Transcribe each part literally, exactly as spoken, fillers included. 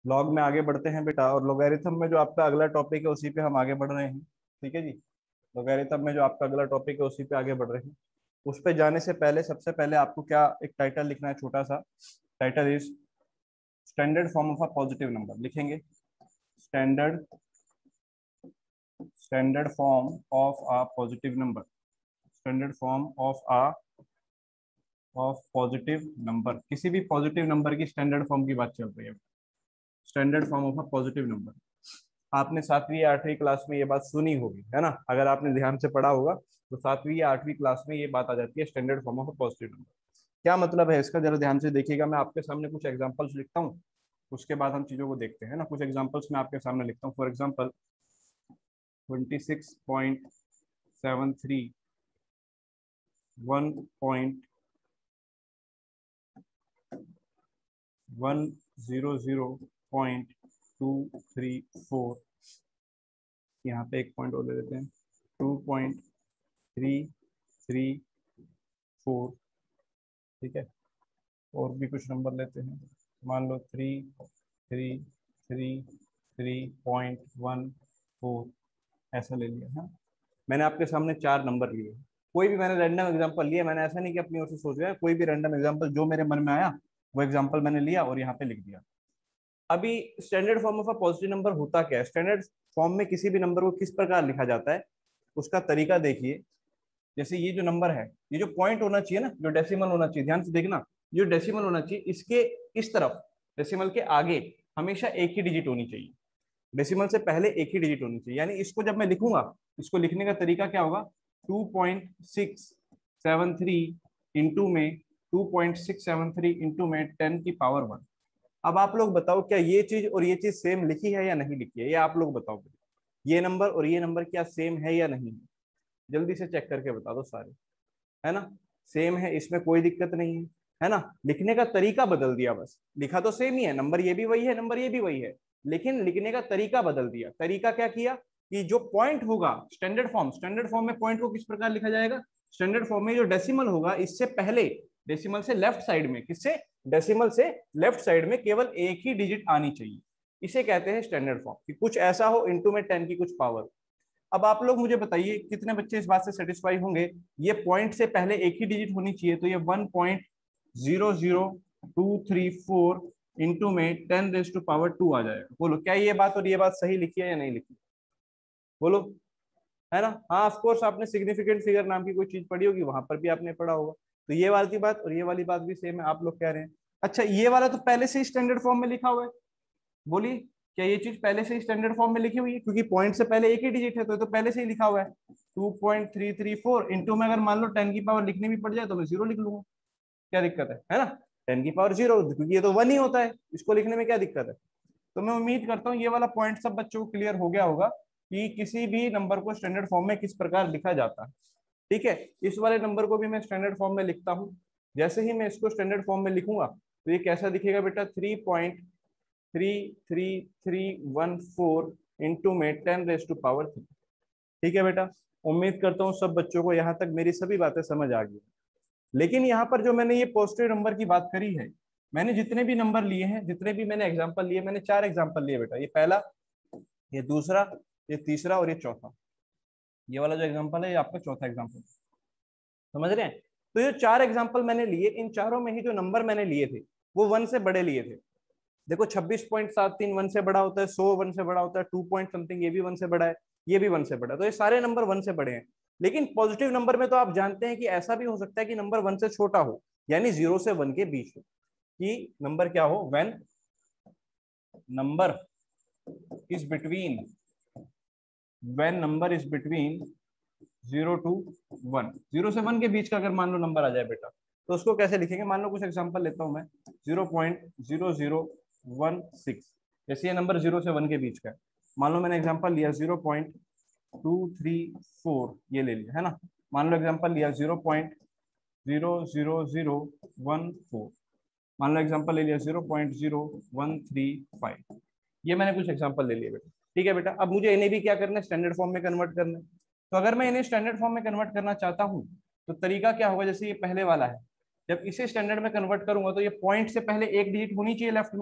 Log में आगे बढ़ते हैं बेटा, और लोगैरिथम में जो आपका अगला टॉपिक है उसी पे हम आगे बढ़ रहे हैं। ठीक है जी। लोगैरिथम में जो आपका अगला टॉपिक है उसी पे आगे बढ़ रहे हैं। उस पे जाने से पहले सबसे पहले आपको क्या एक टाइटल लिखना है, छोटा सा title is standard form of a positive number. लिखेंगे standard standard form of a positive number. Standard form of a of positive number, किसी भी पॉजिटिव नंबर की स्टैंडर्ड फॉर्म की बात चल रही है। Standard form of a positive number. आपने सातवीं या आठवीं क्लास में ये बात सुनी होगी, है ना? अगर आपने ध्यान से पढ़ा होगा तो सातवीं या आठवीं क्लास में ये बात आ जाती है, standard form of a positive number. क्या मतलब है इसका, जरा ध्यान से देखिएगा। मैं आपके सामने कुछ एग्जांपल्स लिखता हूँ, उसके बाद हम चीजों को देखते हैं ना। कुछ एग्जांपल्स मैं आपके सामने लिखता हूँ। For example twenty six point seven three, one point one zero zero point two three four, यहाँ पे एक पॉइंट और ले लेते हैं, two point three three four. ठीक है, और भी कुछ नंबर लेते हैं, मान लो three three three three point one four, ऐसा ले लिया है। मैंने आपके सामने चार नंबर लिए, कोई भी मैंने रैंडम एग्जांपल लिया। मैंने ऐसा नहीं कि अपनी ओर से सोच रहा, कोई भी रैंडम एग्जांपल जो मेरे मन में आया वो एग्जांपल मैंने लिया और यहाँ पे लिख दिया। अभी standard form of a positive number होता क्या है? स्टैंडर्ड फॉर्म में किसी भी नंबर को किस प्रकार लिखा जाता है, उसका तरीका देखिए। जैसे ये जो नंबर है, ये जो पॉइंट होना चाहिए ना, जो डेसिमल होना चाहिए, ध्यान से देखना, जो डेसिमल होना चाहिए इसके इस तरफ, डेसिमल के आगे हमेशा एक ही डिजिट होनी चाहिए। डेसिमल से पहले एक ही डिजिट होनी चाहिए। यानी इसको जब मैं लिखूंगा, इसको लिखने का तरीका क्या होगा, two point six seven three into में two point six seven three into में टेन की पावर वन। अब आप लोग बताओ, क्या ये चीज और ये चीज सेम लिखी है या नहीं लिखी है? ये आप लोग बताओ, ये नंबर और ये नंबर क्या सेम है या नहीं है? जल्दी से चेक करके बता दो सारे, है ना? सेम है, इसमें कोई दिक्कत नहीं है, है ना? लिखने का तरीका बदल दिया बस, लिखा तो सेम ही है, नंबर ये भी वही है, नंबर ये भी वही है, लेकिन लिखने का तरीका बदल दिया। तरीका क्या किया कि जो पॉइंट होगा स्टैंडर्ड फॉर्म, स्टैंडर्ड फॉर्म में पॉइंट को किस प्रकार लिखा जाएगा? स्टैंडर्ड फॉर्म में जो डेसिमल होगा इससे पहले, डेसिमल से लेफ्ट साइड में, किससे? डेसिमल से लेफ्ट साइड में केवल एक ही डिजिट आनी चाहिए। इसे कहते हैं स्टैंडर्ड फॉर्म, कि कुछ ऐसा हो इंटू में टेन की कुछ पावर। अब आप लोग मुझे बताइए कितने बच्चे इस बात से सेटिस्फाई होंगे, ये पॉइंट से पहले एक ही डिजिट होनी चाहिए, तो ये one point zero zero two three four into में ten raise to power two आ जाएगा। बोलो क्या ये बात और ये बात सही लिखी है या नहीं लिखी? बोलो, है ना? हाँ, ऑफ कोर्स आपने सिग्निफिकेंट फिगर नाम की कोई चीज पढ़ी होगी, वहां पर भी आपने पढ़ा होगा। तो ये वाली बात और ये वाली बात भी सेम है, आप लोग कह रहे हैं। अच्छा, ये वाला तो पहले से ही स्टैंडर्ड फॉर्म में लिखा हुआ है। बोलिए, क्या ये चीज पहले से ही स्टैंडर्ड फॉर्म में लिखी हुई है? क्योंकि पॉइंट से पहले एक ही डिजिट है, तो, तो पहले से ही लिखा हुआ है। Two point three three four into में अगर मान लो टेन की पावर लिखनी भी पड़ जाए तो मैं जीरो लिख लूंगा, क्या दिक्कत है? है ना? टेन की पावर जीरो, क्योंकि ये तो वन ही होता है, इसको लिखने में क्या दिक्कत है? तो मैं उम्मीद करता हूँ ये वाला पॉइंट सब बच्चों को क्लियर हो गया होगा कि किसी भी नंबर को स्टैंडर्ड फॉर्म में किस प्रकार लिखा जाता है। ठीक है, इस वाले नंबर को भी मैं स्टैंडर्ड फॉर्म में लिखता हूँ। जैसे ही मैं इसको स्टैंडर्ड फॉर्म में लिखूंगा तो ये कैसा दिखेगा बेटा? Three point three three three one four into में ten raise to power three. ठीक है बेटा, उम्मीद करता हूँ सब बच्चों को यहाँ तक मेरी सभी बातें समझ आ गई। लेकिन यहाँ पर जो मैंने ये पॉजिटिव नंबर की बात करी है, मैंने जितने भी नंबर लिए हैं, जितने भी मैंने एग्जांपल लिए, मैंने चार एग्जांपल लिए बेटा। ये पहला, ये दूसरा, ये तीसरा और ये चौथा। ये वाला जो एग्जांपल है ये आपका चौथा एग्जांपल, समझ रहे हैं? तो ये चार एग्जांपल मैंने लिए, इन चारों में ही जो नंबर मैंने लिए थे वो वन से बड़े लिए थे। देखो छब्बीस पॉइंट सात तीन वन से बड़ा होता है, सौ वन से बड़ा होता है, टू पॉइंट समथिंग ये भी वन से बड़ा है, ये भी वन से बड़ा है, तो ये सारे नंबर वन से बड़े हैं। लेकिन पॉजिटिव नंबर में तो आप जानते हैं कि ऐसा भी हो सकता है कि नंबर वन से छोटा हो, यानी जीरो से वन के बीच हो। कि नंबर क्या हो? When number is between when number is between zero to one, zero से वन के बीच का अगर मान लो नंबर आ जाए बेटा, तो उसको कैसे लिखेंगे? मान लो कुछ एग्जांपल लेता हूं मैं, zero point zero zero one six. जैसे ये नंबर जीरो से वन के बीच का है, मान लो मैंने एग्जांपल लिया zero point two three four, ये ले लिया, है ना? मान लो एग्जांपल लिया zero point zero zero zero one four, मान लो एग्जांपल ले लिया zero point zero one three five. ये मैंने कुछ एग्जांपल ले लिए बेटा। ठीक है बेटा, अब मुझे इन्हें भी क्या करना है? स्टैंडर्ड फॉर्म में कन्वर्ट करना है। तो अगर मैं इन्हें स्टैंडर्ड फॉर्म में कन्वर्ट करना चाहता हूँ तो तरीका क्या होगा? जैसे ये पहले वाला है, जब इसे स्टैंडर्ड में कन्वर्ट करूंगा तो ये पॉइंट से पहले एक डिजिट होनी चाहिए लेफ्ट में,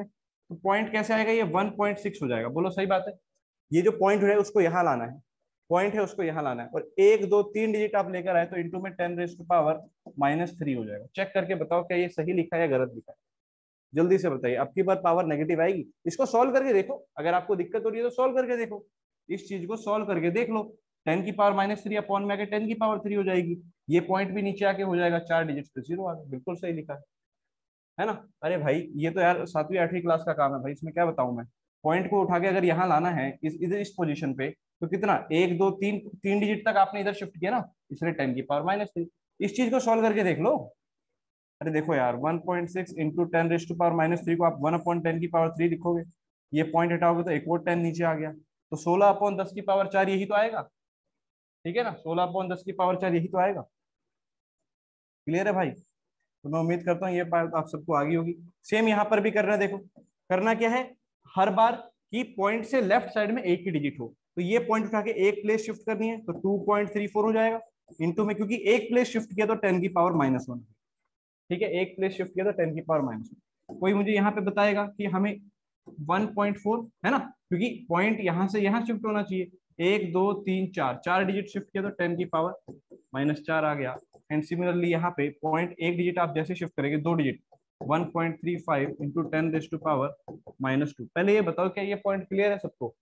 तो पॉइंट कैसे आएगा, ये वन पॉइंट सिक्स हो जाएगा। बोलो सही बात है। ये जो पॉइंट है उसको यहाँ लाना है, पॉइंट है उसको यहाँ लाना है, और एक दो तीन डिजिट आप लेकर आए तो इंटू में ten raise to power minus three हो जाएगा। चेक करके बताओ क्या ये सही लिखा है या गलत लिखा है, जल्दी से बताइए। अब की बार पावर नेगेटिव आएगी, इसको सॉल्व करके देखो। अगर आपको दिक्कत हो रही है तो सॉल्व करके देखो, इस चीज को सॉल्व करके देख लो। टेन की पावर माइनस थ्री अपॉन में आके टेन की पावर थ्री हो जाएगी, ये पॉइंट भी नीचे आके हो जाएगा, चार डिजिट पे जीरो आ गया। बिल्कुल सही लिखा है है ना। अरे भाई ये तो यार सातवीं आठवीं क्लास का काम है भाई, इसमें क्या बताऊं मैं। पॉइंट को उठा के अगर यहाँ लाना है इस इधर इस पोजीशन पे, तो कितना, एक दो तीन तीन डिजिट तक आपने इधर शिफ्ट किया ना, इसलिए टेन की पावर माइनस थ्री। इस चीज को सॉल्व करके देख लो। अरे देखो यार, one point six into ten raise to power minus three को आप वन अपॉन टेन की पावर थ्री लिखोगे, ये पॉइंट हटाओगे तो एक और टेन नीचे आ गया, तो सोलह अपॉन दस की पावर चार यही तो आएगा। ठीक है ना, सोलह अपॉन दस की पावर चार यही तो आएगा। क्लियर है भाई। तो मैं उम्मीद करता हूँ ये बात आप सबको आ गई होगी। सेम यहाँ पर भी करना है। देखो करना क्या है, हर बार की पॉइंट से लेफ्ट साइड में एक ही डिजिट हो, तो ये पॉइंट उठा के एक प्लेस शिफ्ट करनी है, तो टू पॉइंट थ्री फोर हो जाएगा इंटू में, क्योंकि एक प्लेस शिफ्ट किया तो टेन की पावर माइनस वन। ठीक है, एक प्लेस शिफ्ट किया तो टेन की पावर माइनस वन। कोई मुझे यहाँ पे बताएगा कि हमें वन पॉइंट फोर है ना, क्योंकि पॉइंट यहाँ से यहाँ शिफ्ट होना चाहिए, एक दो तीन चार, चार डिजिट शिफ्ट किया तो टेन की पावर माइनस चार आ गया। एंड सिमिलरली यहाँ पे पॉइंट एक डिजिट आप जैसे शिफ्ट करेंगे, दो digit, one point three five into ten raise to power minus two. पहले ये बताओ क्या ये पॉइंट क्लियर है सबको,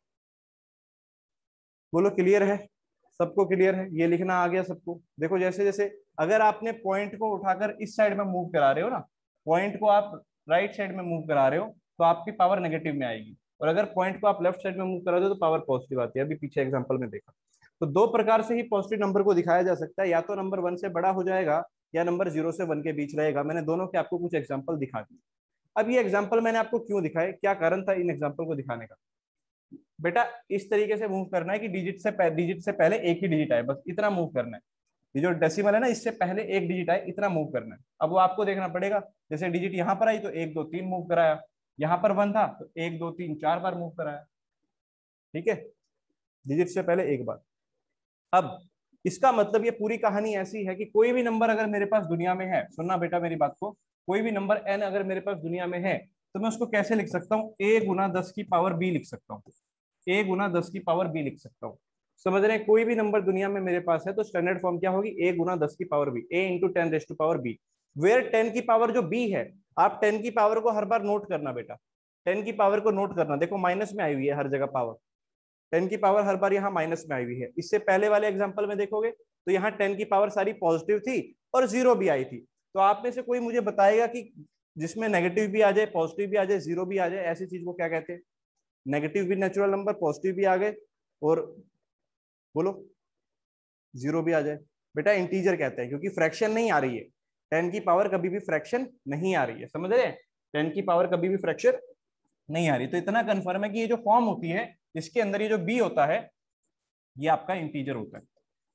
बोलो क्लियर है सबको, क्लियर है, ये लिखना आ गया सबको। देखो जैसे जैसे अगर आपने पॉइंट को उठाकर इस साइड में मूव करा रहे हो ना, पॉइंट को आप राइट साइड में मूव करा रहे हो तो आपकी पावर नेगेटिव में आएगी, और अगर पॉइंट को आप लेफ्ट साइड में मूव करा दो तो पावर पॉजिटिव आती है। अभी पीछे एग्जांपल में देखा। तो दो प्रकार से ही पॉजिटिव नंबर को दिखाया जा सकता है, या तो नंबर वन से बड़ा हो जाएगा या नंबर जीरो से वन के बीच रहेगा। मैंने दोनों के आपको कुछ एग्जाम्पल दिखा दिए। अब ये एग्जाम्पल मैंने आपको क्यों दिखाए, क्या कारण था इन एग्जाम्पल को दिखाने का। बेटा इस तरीके से मूव करना है कि डिजिट से डिजिट से पहले एक ही डिजिट आए, बस इतना मूव करना है। ये जो डेसिमल है ना, इससे पहले एक डिजिट आए, इतना मूव करना है। अब वो आपको देखना पड़ेगा, जैसे डिजिट यहाँ पर आई तो एक दो तीन मूव कराया, यहाँ पर वन था तो एक दो तीन चार बार मूव कराया। ठीक है, डिजिट से पहले एक बार। अब इसका मतलब ये पूरी कहानी ऐसी है कि कोई भी नंबर अगर मेरे पास दुनिया में है, सुनना बेटा मेरी बात को, कोई भी नंबर एन अगर मेरे पास दुनिया में है तो मैं उसको कैसे लिख सकता हूँ, ए गुना दस की पावर बी लिख सकता हूँ। ए गुना दस की पावर बी लिख सकता हूँ। समझ रहे हैं, कोई भी नंबर दुनिया में मेरे पास है तो स्टैंडर्ड फॉर्म क्या होगी, ए गुना दस की power B, A into ten raise to power B, where ten की पावर जो बी है, आप टेन की पावर को हर बार नोट करना बेटा, टेन की पावर को नोट करना। देखो माइनस में आई हुई है हर जगह पावर, टेन की पावर हर बार यहाँ माइनस में आई हुई है। इससे पहले वाले एग्जाम्पल में देखोगे तो यहाँ टेन की पावर सारी पॉजिटिव थी और जीरो भी आई थी। तो आप में से कोई मुझे बताएगा कि जिसमें नेगेटिव भी आ जाए, पॉजिटिव भी आ जाए, जीरो भी आ जाए, ऐसी चीज को क्या कहते हैं। नेगेटिव भी नेचुरल नंबर, पॉजिटिव भी आ गए और बोलो जीरो भी आ जाए, बेटा इंटीजर कहते हैं, क्योंकि फ्रैक्शन नहीं आ रही है। टेन की पावर कभी भी फ्रैक्शन नहीं आ रही है, समझ रहे हैं, टेन की पावर कभी भी फ्रैक्शन नहीं आ रही। तो इतना कंफर्म है कि ये जो फॉर्म होती है इसके अंदर ये जो बी होता है ये आपका इंटीजर होता है,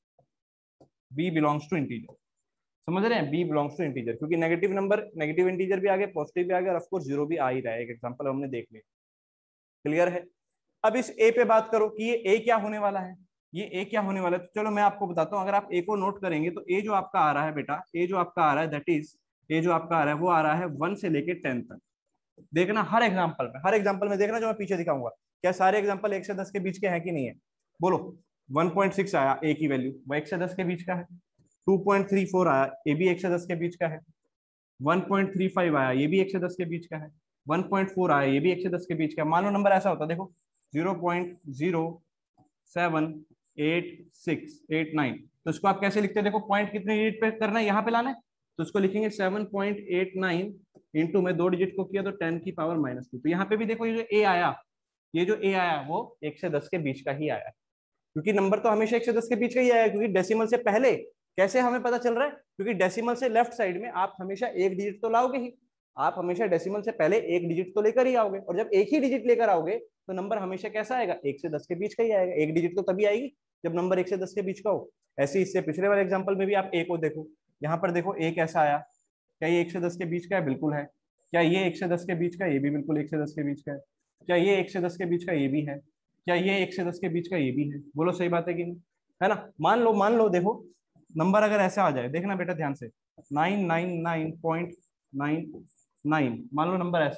बी बिलोंग्स टू इंटीजर। समझ रहे हैं, बी बिलोंग्स टू इंटीजर, क्योंकि नेगेटिव नंबर, नेगेटिव इंटीजर भी आ गए, पॉजिटिव भी आ गया, और ऑफ कोर्स जीरो भी आ ही रहा है। एक एग्जांपल हमने देख लिया, क्लियर है। अब इस ए पे बात करो कि ये ए क्या होने वाला है, ये ए क्या होने वाला है। तो चलो मैं आपको बताता हूँ, अगर आप ए को नोट करेंगे तो ए जो आपका आ रहा है बेटा, ए जो आपका आ रहा है दैट इज, ए जो आपका आ रहा है वो आ रहा है वन से लेके टेन तक। देखना हर एग्जाम्पल में, हर एग्जाम्पल में देखना जो मैं पीछे दिखाऊंगा, क्या सारे एग्जाम्पल एक से दस के बीच के हैं कि नहीं है। बोलो वन पॉइंट सिक्स आया ए की वैल्यू, वो एक से दस के बीच का है। टू पॉइंट थ्री फोर आया, ए भी एक से दस के बीच का है। वन पॉइंट थ्री फाइव आया, ये भी एक से दस के बीच का है। वन पॉइंट फोर आया, ये भी एक से दस के बीच का है। मान लो नंबर ऐसा होता है, देखो zero point zero seven eight six eight nine, तो इसको आप कैसे लिखते हैं, देखो पॉइंट कितने डिजिट पे करना है, यहाँ पे लाना है, तो इसको लिखेंगे seven point eight nine into में दो डिजिट को किया तो टेन की पावर माइनस टू। तो यहाँ पे भी देखो ये जो ए आया, ये जो ए आया वो एक से दस के बीच का ही आया, क्योंकि नंबर तो हमेशा एक से दस के बीच का ही आया, क्योंकि डेसिमल से पहले। कैसे हमें पता चल रहा है, क्योंकि डेसिमल से लेफ्ट साइड में आप हमेशा एक डिजिट तो लाओगे ही, आप हमेशा डेसिमल से पहले एक डिजिट तो लेकर ही आओगे, और जब एक ही डिजिट लेकर आओगे तो नंबर हमेशा कैसा आएगा, एक से दस के बीच का ही आएगा। एक डिजिट तो तभी आएगी जब नंबर एक से दस के बीच का हो। ऐसे इससे पिछले वाले एग्जाम्पल में भी आप ए को देखो, यहाँ पर देखो ए कैसा आया, क्या ये एक से दस के बीच का है, बिल्कुल है। क्या ये एक से दस के बीच का, ये भी बिल्कुल एक से दस के बीच का है। क्या ये एक से दस के बीच का, ये भी है। क्या ये एक से दस के बीच का, ये भी है। बोलो सही बात है कि नहीं, है ना। मान लो मान लो देखो नंबर अगर ऐसा आ जाए, देखना बेटा ध्यान से, nine nine nine point nine nine, मान लो नंबर ऐसा है,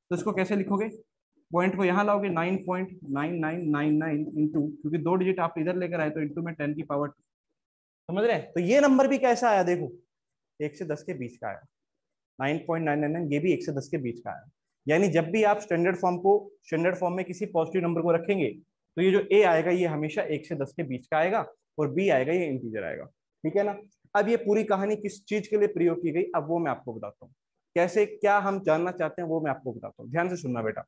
तो इसको कैसे लिखोगे, पॉइंट को यहाँ लाओगे, nine point nine nine nine nine into, क्योंकि दो डिजिट आप इधर लेकर आए तो इंटू में टेन की पावर टू, समझ रहे हैं। तो ये नंबर भी कैसा आया देखो, एक से दस के बीच का आया, nine point nine nine nine, ये भी एक से दस के बीच का आया। यानी जब भी आप स्टैंडर्ड फॉर्म को स्टैंडर्ड फॉर्म में किसी पॉजिटिव नंबर को रखेंगे तो ये जो ए आएगा ये हमेशा एक से दस के बीच का आएगा, और बी आएगा ये इंटीजर आएगा, ठीक है ना। अब ये पूरी कहानी किस चीज के लिए प्रयोग की गई, अब वो मैं आपको बताता हूँ, कैसे क्या हम जानना चाहते हैं वो मैं आपको बताता हूँ। ध्यान से सुनना बेटा,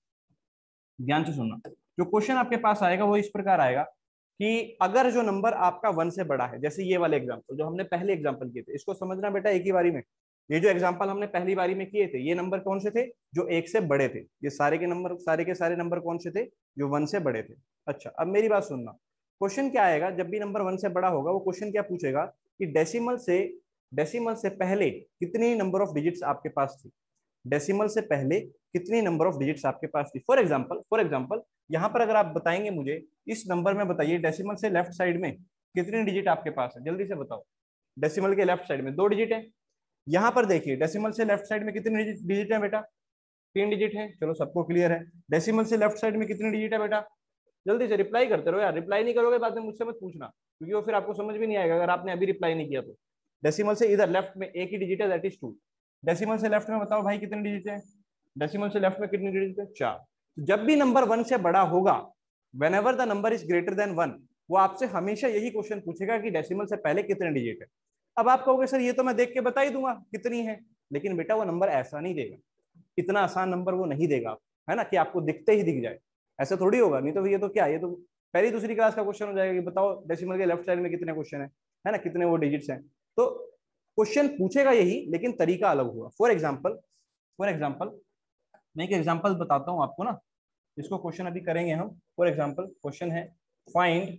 ध्यान से सुनना। जो क्वेश्चन आपके पास आएगा वो इस प्रकार आएगा कि अगर जो नंबर आपका वन से बड़ा है, जैसे ये वाले एग्जाम्पल जो हमने पहले एग्जाम्पल किए थे, इसको समझना बेटा एक ही बारी में। ये जो एग्जाम्पल हमने पहली बारी में किए थे, ये नंबर कौन से थे, जो एक से बड़े थे। ये सारे के नंबर, सारे के सारे नंबर कौन से थे, जो वन से बड़े थे। अच्छा, अब मेरी बात सुनना, क्वेश्चन क्या आएगा, जब भी नंबर वन से बड़ा होगा वो क्वेश्चन क्या पूछेगा कि डेसिमल से डेसिमल से पहले कितनी नंबर ऑफ डिजिट्स आपके पास थी, डेसिमल से पहले कितनी नंबर ऑफ डिजिट्स आपके पास थी। फॉर एग्जांपल फॉर एग्जांपल यहाँ पर अगर आप बताएंगे मुझे, इस नंबर में बताइए डेसिमल से लेफ्ट साइड में कितनी डिजिट आपके पास है, जल्दी से बताओ। डेसिमल के लेफ्ट साइड में दो डिजिट है। यहाँ पर देखिए डेसिमल से लेफ्ट साइड में कितनी डिजिट है बेटा, तीन डिजिट है। चलो सबको क्लियर है। डेसिमल से लेफ्ट साइड में कितनी डिजिट है बेटा, जल्दी से रिप्लाई करते रहो यार, रिप्लाई नहीं करोगे बाद में मुझसे मत पूछना, क्योंकि वो फिर आपको समझ भी नहीं आएगा अगर आपने अभी रिप्लाई नहीं किया तो। डेसिमल से इधर लेफ्ट में एक ही डिजिट है, दैट इज टू। डेसिमल से लेफ्ट में बताओ भाई कितनी डिजिट है, डेसिमल से लेफ्ट में कितनी डिजिट है, चार। जब भी नंबर वन से बड़ा होगा, whenever the number is greater than one, वो आपसे हमेशा यही क्वेश्चन पूछेगा कि डेसिमल से पहले कितने डिजिट है। अब आप कहोगे सर ये तो मैं देख के बता ही दूंगा कितनी है, लेकिन बेटा वो नंबर ऐसा नहीं देगा, इतना आसान नंबर वो नहीं देगा, है ना, कि आपको दिखते ही दिख जाए, ऐसा थोड़ी होगा। नहीं तो ये तो क्या, ये तो पहली दूसरी क्लास का क्वेश्चन हो जाएगा कि बताओ डेसिमल के लेफ्ट साइड में कितने क्वेश्चन है, है ना, कितने वो डिजिट्स हैं। तो क्वेश्चन पूछेगा यही, लेकिन तरीका अलग होगा। फॉर एग्जाम्पल फॉर एग्जाम्पल मैं एक एग्जाम्पल बताता हूँ आपको ना, इसको क्वेश्चन अभी करेंगे हम। फॉर एग्जाम्पल क्वेश्चन है, find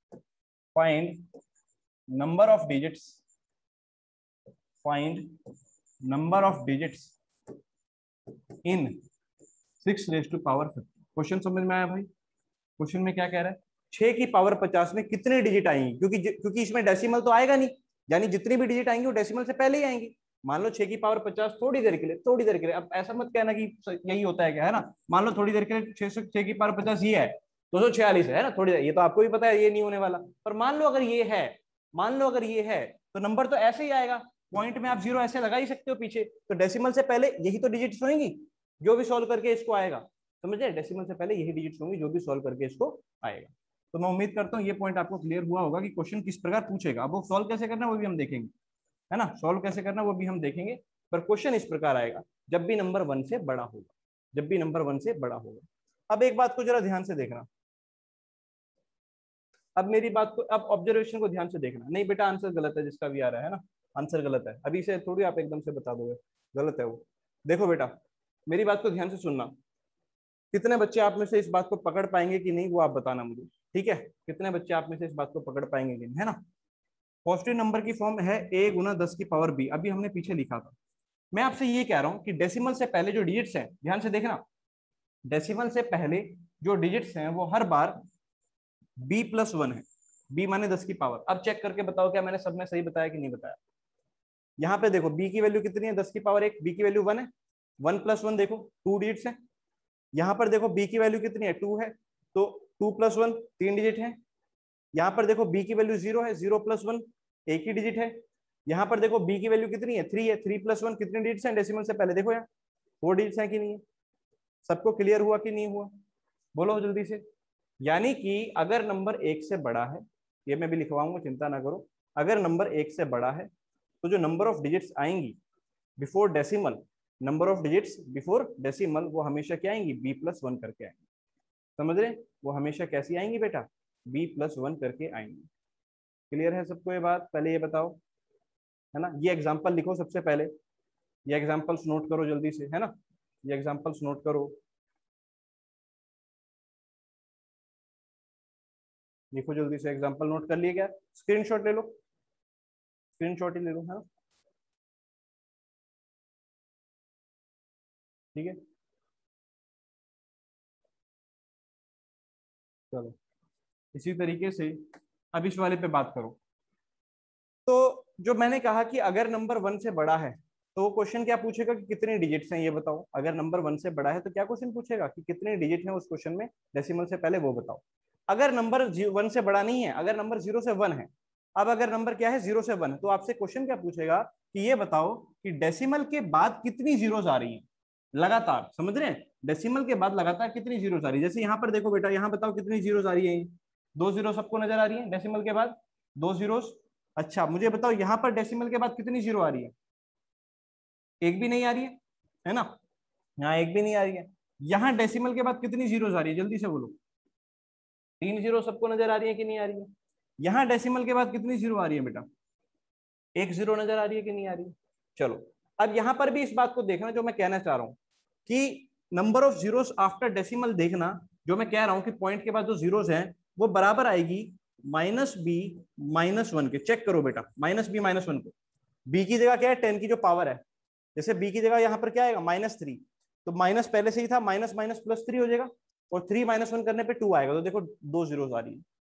find number of digits find number of digits in six raise to power fifty. Question समझ में आया भाई? क्वेश्चन में क्या कह रहा है, छह की पावर पचास में कितने डिजिट आएंगी, क्योंकि क्योंकि इसमें डेसिमल तो आएगा नहीं, यानी जितनी भी डिजिट आएंगी वो डेसिमल से पहले ही आएंगी। मान लो छह की पावर पचास थोड़ी देर के लिए थोड़ी देर के लिए अब ऐसा मत कहना कि यही होता है क्या, है ना। मान लो थोड़ी देर के लिए छह सौ छह की पावर पचास ये है, दो सौ छियालीस है ना, थोड़ी देर, ये तो आपको भी पता है ये नहीं होने वाला, पर मान लो अगर ये है, मान लो अगर ये है तो नंबर तो ऐसे ही आएगा, पॉइंट में आप जीरो ऐसे लगा ही सकते हो पीछे, तो डेसिमल से पहले यही तो डिजिट्स होंगी जो भी सॉल्व करके इसको आएगा, समझे। डेसिमल से पहले यही डिजिट्स होंगी जो भी सॉल्व करके इसको आएगा। तो मैं उम्मीद करता हूँ ये पॉइंट आपको क्लियर हुआ होगा कि क्वेश्चन किस प्रकार पूछेगा। अब वो सॉल्व कैसे करना वो भी हम देखेंगे, है ना, सॉल्व कैसे करना वो भी हम देखेंगे, पर क्वेश्चन इस प्रकार आएगा जब भी नंबर वन से बड़ा होगा, जब भी नंबर वन से बड़ा होगा। अब एक बात को जरा ध्यान से देखना, अब मेरी बात को, अब ऑब्जर्वेशन को ध्यान से देखना। नहीं बेटा आंसर गलत है जिसका भी आ रहा है ना, आंसर गलत है, अभी से थोड़ी आप एकदम से बता दोगे गलत है वो। देखो बेटा मेरी बात को ध्यान से सुनना, कितने बच्चे आप में से इस बात को पकड़ पाएंगे कि नहीं वो आप बताना मुझे, ठीक है। कितने बच्चे आप में से इस बात को पकड़ पाएंगे कि नहीं, है ना। पॉजिटिव नंबर की फॉर्म है ए गुना दस की पावर बी, अभी हमने पीछे लिखा था। मैं आपसे ये कह रहा हूं कि डेसिमल से पहले जो डिजिट्स हैं, ध्यान से देखना, डेसिमल से पहले जो डिजिट्स हैं वो हर बार बी प्लस वन है, बी माने दस की पावर। अब चेक करके बताओ क्या मैंने सब में सही बताया कि नहीं बताया। यहाँ पे देखो बी की वैल्यू कितनी है, दस की पावर एक, बी की वैल्यू वन है, वन प्लस वन देखो टू डिजिट्स है। यहाँ पर देखो बी की वैल्यू कितनी है, टू है, तो टू प्लस वन तीन डिजिट है। यहाँ पर देखो बी की वैल्यू जीरो है, जीरो प्लस वन एक ही डिजिट है। यहाँ पर देखो बी की वैल्यू कितनी है, थ्री है, थ्री प्लस वन कितने डिजिट्स हैं डेसिमल से पहले, देखो यार फोर डिजिट्स हैं कि नहीं है। सबको क्लियर हुआ कि नहीं हुआ, बोलो जल्दी से। यानी कि अगर नंबर एक से बड़ा है, ये मैं भी लिखवाऊंगा चिंता ना करो, अगर नंबर एक से बड़ा है तो जो नंबर ऑफ डिजिट्स आएंगी before decimal, number of digits before decimal वो हमेशा क्या आएंगी, बी प्लस वन करके आएंगी, समझ रहे, वो हमेशा कैसी आएंगी बेटा, बी प्लस वन करके आएंगी। क्लियर है सबको ये बात, पहले ये बताओ, है ना। ये एग्जांपल लिखो सबसे पहले, ये एग्जांपल्स नोट करो जल्दी से, है ना, ये एग्जांपल्स नोट करो, लिखो जल्दी से। एग्जांपल नोट कर लिए क्या, स्क्रीनशॉट ले लो, स्क्रीनशॉट ही ले लो, है ना, ठीक है। चलो इसी तरीके से अब इस वाले पे बात करो। तो जो मैंने कहा कि अगर नंबर वन से बड़ा है तो वो क्वेश्चन क्या पूछेगा कि कितने डिजिट्स हैं ये बताओ। अगर नंबर वन से बड़ा है तो क्या क्वेश्चन पूछेगा कि कितने डिजिट हैं उस क्वेश्चन में डेसिमल से पहले, वो बताओ। अगर नंबर वन से बड़ा नहीं है, अगर नंबर जीरो से वन है, अब अगर नंबर क्या है जीरो से वन, तो आपसे क्वेश्चन क्या पूछेगा कि ये बताओ कि डेसिमल के बाद कितनी जीरोस आ रही हैं लगातार। समझ रहे हैं, डेसिमल के बाद लगातार कितनी जीरोस आ रही है। जैसे यहाँ पर देखो बेटा, यहाँ बताओ कितनी जीरोस आ रही है। दो जीरो सबको नजर आ रही है डेसिमल के बाद, दो जीरोस। अच्छा मुझे बताओ यहाँ पर डेसिमल के बाद कितनी जीरो आ रही है। एक भी नहीं आ रही है, है ना, यहाँ एक भी नहीं आ रही है। यहाँ डेसिमल के बाद कितनी जीरोस आ रही है, जल्दी से बोलो। तीन जीरो सबको नजर आ रही है कि नहीं आ रही है। यहाँ डेसिमल के बाद कितनी जीरो आ रही है बेटा, एक जीरो नजर आ रही है कि नहीं आ रही है। चलो अब यहां पर भी इस बात को देखना जो मैं कहना चाह रहा हूं कि number of zeros after decimal देखना। जो मैं कह रहा हूं कि पॉइंट के बाद जो जीरोस हैं वो बराबर आएगी माइनस बी माइनस वन के। चेक करो बेटा, माइनस बी माइनस वन को, बी की जगह क्या है, टेन की जो पावर है। जैसे बी की जगह यहाँ पर क्या आएगा, माइनस थ्री, तो माइनस पहले से ही था, माइनस माइनस प्लस थ्री हो जाएगा, और थ्री माइनस वन करने पे टू आएगा। तो देखो दो जीरोस आ रही है।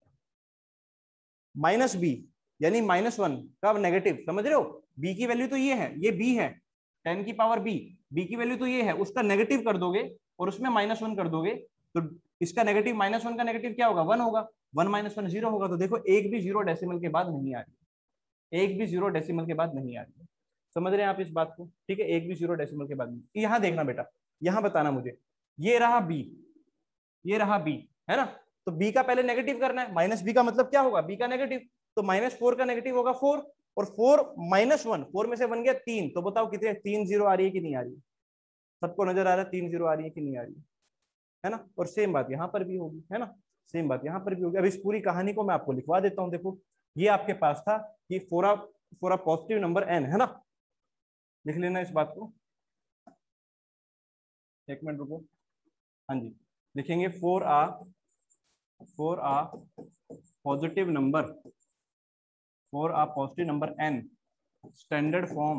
माइनस बी यानी माइनस वन का नेगेटिव, समझ रहे हो। बी की वैल्यू तो ये है, ये बी है, टेन की पावर बी, बी की वैल्यू तो ये है, उसका नेगेटिव कर दोगे और उसमें माइनस वन कर दोगे, तो इसका नेगेटिव, माइनस वन का नेगेटिव क्या होगा, वन होगा। वन माइनस वन जीरो होगा। तो देखो एक भी जीरो डेसिमल के बाद नहीं आ रही, एक भी जीरो डेसिमल के बाद नहीं आ रही है। समझ रहे हैं आप इस बात को, ठीक है। एक भी जीरो डेसिमल के बाद नहीं। यहाँ देखना बेटा, यहाँ बताना मुझे, ये रहा बी, ये रहा बी, है ना। तो बी का पहले नेगेटिव करना है, माइनस बी का मतलब क्या होगा, बी का नेगेटिव। तो माइनस फोर का नेगेटिव होगा फोर, और फोर माइनस वन, फोर में से बन गया तीन। तो बताओ कितने, तीन जीरो आ रही है कि नहीं आ रही है। सबको नजर आ रहा है तीन जीरो आ रही है कि नहीं आ रही है, है ना। और सेम बात यहाँ पर भी होगी, है ना, सेम बात यहाँ पर भी होगी। अब इस पूरी कहानी को मैं आपको लिखवा देता हूँ। देखो ये आपके पास था कि for a for a positive number N, है ना। लिख लेना इस बात को, एक मिनट रुको। हाँ जी, लिखेंगे for a for a positive number, for a positive number n, standard form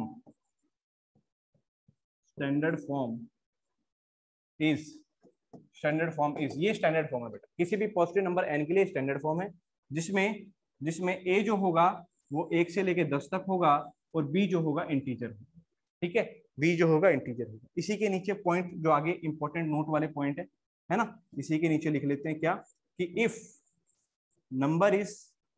standard form is standard form is, ये स्टैंडर्ड फॉर्म है बेटा किसी भी पॉजिटिव नंबर एन के लिए। स्टैंडर्ड फॉर्म है जिसमें जिसमें ए जो होगा वो एक से लेके दस तक होगा, और बी जो होगा इंटीजर होगा, ठीक है। बी जो होगा इंटीजर होगा। इसी के नीचे पॉइंट जो आगे इंपॉर्टेंट नोट वाले पॉइंट है है ना, इसी के नीचे लिख लेते हैं क्या, कि if number is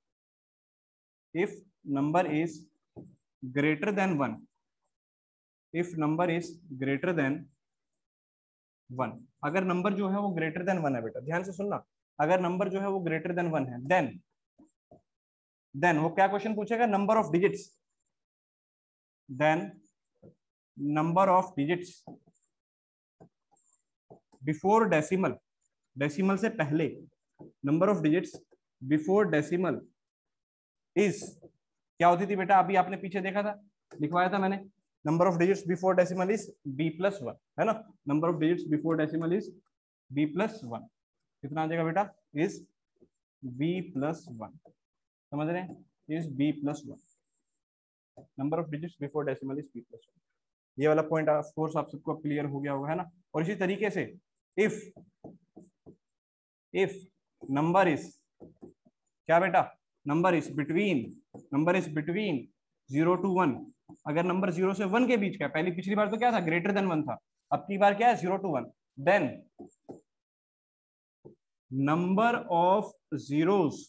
if number is greater than one, if number is greater than one, अगर नंबर जो है वो ग्रेटर देन वन है बेटा, ध्यान से सुनना, अगर नंबर जो है वो ग्रेटर देन वन है, देन देन वो क्या क्वेश्चन पूछेगा, number of digits, then number of digits before decimal, decimal से पहले, number of digits before decimal is, क्या होती थी बेटा, अभी आपने पीछे देखा था, लिखवाया था मैंने, number of digits before decimal is B plus one, है ना। Number of digits before decimal is B plus one, कितना आ जाएगा बेटा, इज बी प्लस वन, समझ रहे हैं, is B plus one, number of digits before decimal is B plus one. ये वाला पॉइंट ऑफ कोर्स आप सबको क्लियर हो गया होगा, है ना। और इसी तरीके से इफ इफ नंबर इज क्या बेटा, number is between number is between zero to one, अगर नंबर जीरो से वन के बीच का है, पहली पिछली बार तो क्या था, ग्रेटर देन वन था, अब की बार क्या है, zero to one, then number of zeros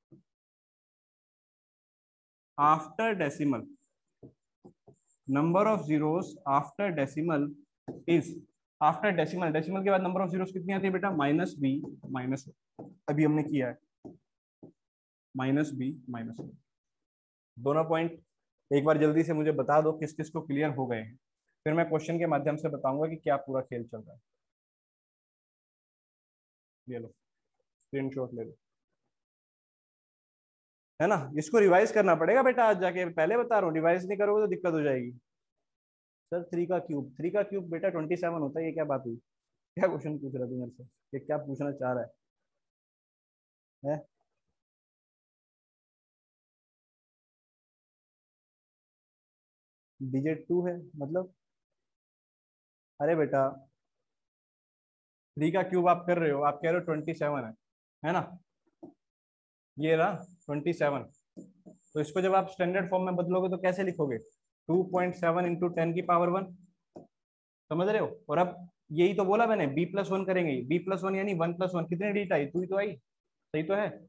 after decimal, number of zeros after decimal is, after decimal, decimal के बाद नंबर ऑफ जीरोस कितनी आती है बेटा, माइनस बी माइनस, अभी हमने किया है माइनस बी माइनस। दोनों पॉइंट एक बार जल्दी से मुझे बता दो किस किस को क्लियर हो गए हैं, फिर मैं क्वेश्चन के माध्यम से बताऊंगा कि क्या पूरा खेल चल रहा है। ले लो स्क्रीनशॉट, ले लो, है ना। इसको रिवाइज करना पड़ेगा बेटा आज जाके, पहले बता रहा हूँ, रिवाइज नहीं करोगे तो दिक्कत हो जाएगी। सर थ्री का क्यूब, थ्री का क्यूब बेटा ट्वेंटी सेवन होता है, ये क्या बात हुई, क्या क्वेश्चन पूछ रहा तू मेरे से, ये क्या पूछना चाह रहा है, है? डिजिट टू है मतलब, अरे बेटा थ्री का क्यूब आप कर रहे हो, आप कह रहे हो ट्वेंटी सेवन है है ना, ये रहा ट्वेंटी सेवन। तो इसको जब आप स्टैंडर्ड फॉर्म में बदलोगे तो कैसे लिखोगे, two point seven into ten की पावर वन, समझ रहे हो। और अब यही तो बोला मैंने, b प्लस वन करेंगे, b प्लस वन यानी वन प्लस वन कितने डिजिट आई, टू ही तो आई, सही तो है।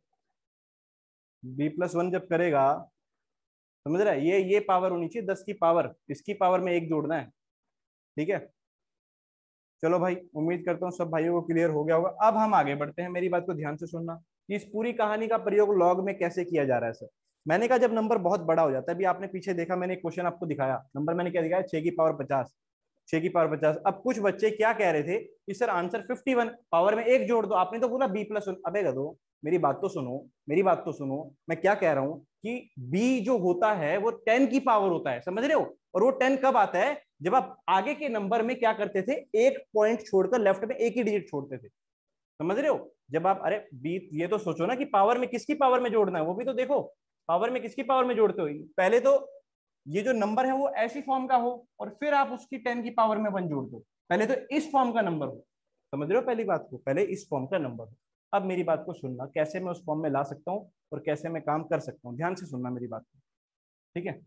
b प्लस वन जब करेगा, समझ रहा है, ये ये पावर होनी चाहिए दस की पावर, इसकी पावर में एक जोड़ना है, ठीक है। चलो भाई, उम्मीद करता हूँ सब भाइयों को क्लियर हो गया होगा। अब हम आगे बढ़ते हैं, मेरी बात को ध्यान से सुनना कि इस पूरी कहानी का प्रयोग लॉग में कैसे किया जा रहा है सर। मैंने कहा जब नंबर बहुत बड़ा हो जाता है, अभी आपने पीछे देखा, मैंने एक क्वेश्चन आपको दिखाया, नंबर मैंने क्या दिखाया, छह की पावर पचास, छह की पावर पचास। अब कुछ बच्चे क्या कह रहे थे कि sir answer fifty one, power में एक जोड़ दो, आपने तो बोला बी प्लस वन। अबे गधो, मेरी बात तो सुनो, मेरी बात तो सुनो, मैं क्या कह रहा हूं कि b जो होता है वो टेन की पावर होता है, समझ रहे हो। और वो टेन कब आता है, जब आप आगे के नंबर में क्या करते थे, एक पॉइंट छोड़कर लेफ्ट में एक ही डिजिट छोड़ते थे, समझ रहे हो। जब आप, अरे बी, ये तो सोचो ना कि पावर में किसकी पावर में जोड़ना है, वो भी तो देखो, पावर में किसकी पावर में जोड़ते हो। पहले तो ये जो नंबर है वो ऐसी फॉर्म का हो और फिर आप उसकी टेन की पावर में वन जोड़ दो। पहले तो इस फॉर्म का नंबर हो, समझ रहे हो पहली बात को, पहले इस फॉर्म का नंबर हो। अब मेरी बात को सुनना, कैसे मैं उस फॉर्म में ला सकता हूँ और कैसे मैं काम कर सकता हूँ, ध्यान से सुनना मेरी बात को, ठीक है।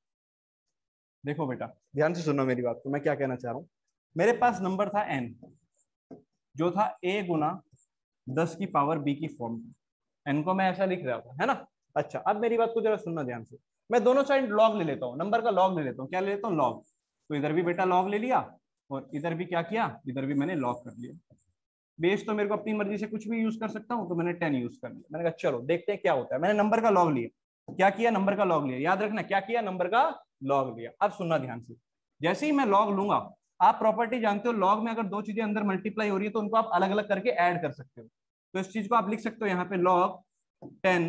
देखो बेटा, ध्यान से सुनो मेरी बात को, मैं क्या कहना चाह रहा हूँ। मेरे पास नंबर था n, जो था a गुना दस की पावर b की फॉर्म में, n को मैं ऐसा लिख रहा था, है ना। अच्छा, अब मेरी बात को जरा सुनना ध्यान से। मैं दोनों साइड लॉग ले लेता हूँ, नंबर का लॉग ले लेता हूँ, क्या ले लेता हूँ, लॉग। तो इधर भी बेटा लॉग ले लिया और इधर भी क्या किया, इधर भी मैंने लॉग कर लिया। बेस तो मेरे को अपनी मर्जी से कुछ भी यूज कर सकता हूँ, तो मैंने टेन यूज कर लिया। मैंने कहा चलो देखते हैं क्या होता है। मैंने नंबर का लॉग लिया, क्या किया, नंबर का लॉग लिया, याद रखना क्या किया, नंबर का लॉग लिया। अब सुनना ध्यान से, जैसे ही मैं लॉग लूंगा, आप प्रॉपर्टी जानते हो, लॉग में अगर दो चीजें अंदर मल्टीप्लाई हो रही है तो उनको आप अलग अलग करके ऐड कर सकते हो। तो इस चीज को आप लिख सकते हो यहाँ पे, log ten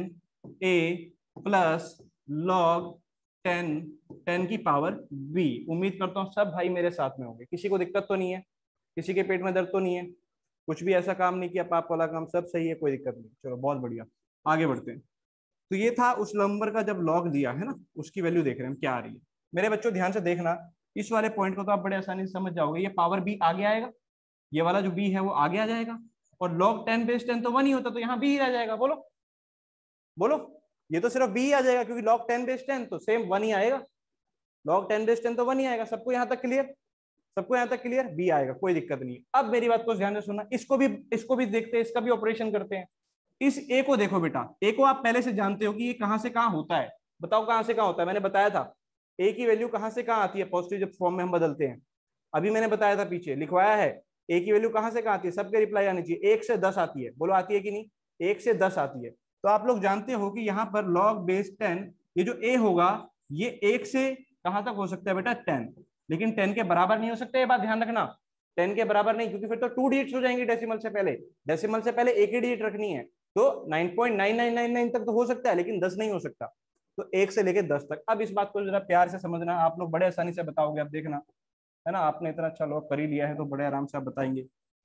A plus log ten ten की पावर बी। उम्मीद करता हूँ सब भाई मेरे साथ में होंगे, किसी को दिक्कत तो नहीं है, किसी के पेट में दर्द तो नहीं है, कुछ भी ऐसा काम नहीं किया पाप वाला काम, सब सही है, कोई दिक्कत नहीं। चलो बहुत बढ़िया, आगे बढ़ते हैं। तो ये था उस नंबर का जब लॉग दिया है ना, उसकी वैल्यू देख रहे हैं हम क्या आ रही है। मेरे बच्चों ध्यान से देखना, इस वाले पॉइंट को तो आप बड़े आसानी से समझ जाओगे, ये पावर बी आगे आएगा, ये वाला जो बी है वो आगे आ जाएगा, और लॉग टेन बेस टेन तो वन ही होता, तो यहाँ बी ही रह जाएगा। बोलो बोलो, ये तो सिर्फ बी आ जाएगा, क्योंकि लॉग टेन बेस टेन तो सेम वन ही आएगा, लॉग टेन बेस टेन तो वन ही आएगा। सबको यहाँ तक क्लियर, सबको यहाँ तक क्लियर, बी आएगा, कोई दिक्कत नहीं। अब मेरी बात को ध्यान से सुनना, इसको भी इसको भी देखते हैं, इसका भी ऑपरेशन करते हैं। इस ए को देखो बेटा, ए को आप पहले से जानते हो कि ये कहां से कहां होता है, बताओ कहां से कहां होता है। मैंने बताया था ए की वैल्यू कहां से कहां आती है, पॉजिटिव जब फॉर्म में हम बदलते हैं, अभी मैंने बताया था, पीछे लिखवाया है। ए की वैल्यू कहां से कहां आती है, सबके रिप्लाई आनी चाहिए, एक से दस आती है, बोलो आती है कि नहीं, एक से दस आती है। तो आप लोग जानते हो कि यहाँ पर लॉग बेस टेन, ये जो ए होगा ये एक से कहां तक हो सकता है बेटा, टेन, लेकिन टेन के बराबर नहीं हो सकता, ये बात ध्यान रखना, टेन के बराबर नहीं, क्योंकि फिर तो टू डिजिट्स हो जाएंगे डेसिमल से पहले, डेसिमल से पहले एक ही डिजिट रखनी है। तो nine point nine nine nine nine तक तो हो सकता है, लेकिन दस नहीं हो सकता, तो एक से लेके दस तक। अब इस बात को जरा प्यार से समझना, आप लोग बड़े आसानी से बताओगे, अब देखना, है ना, आपने इतना अच्छा लॉग कर ही लिया है तो बड़े आराम से आप बताएंगे।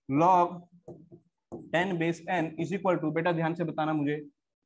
Log ten base N is equal to, बेटा ध्यान से बताना मुझे,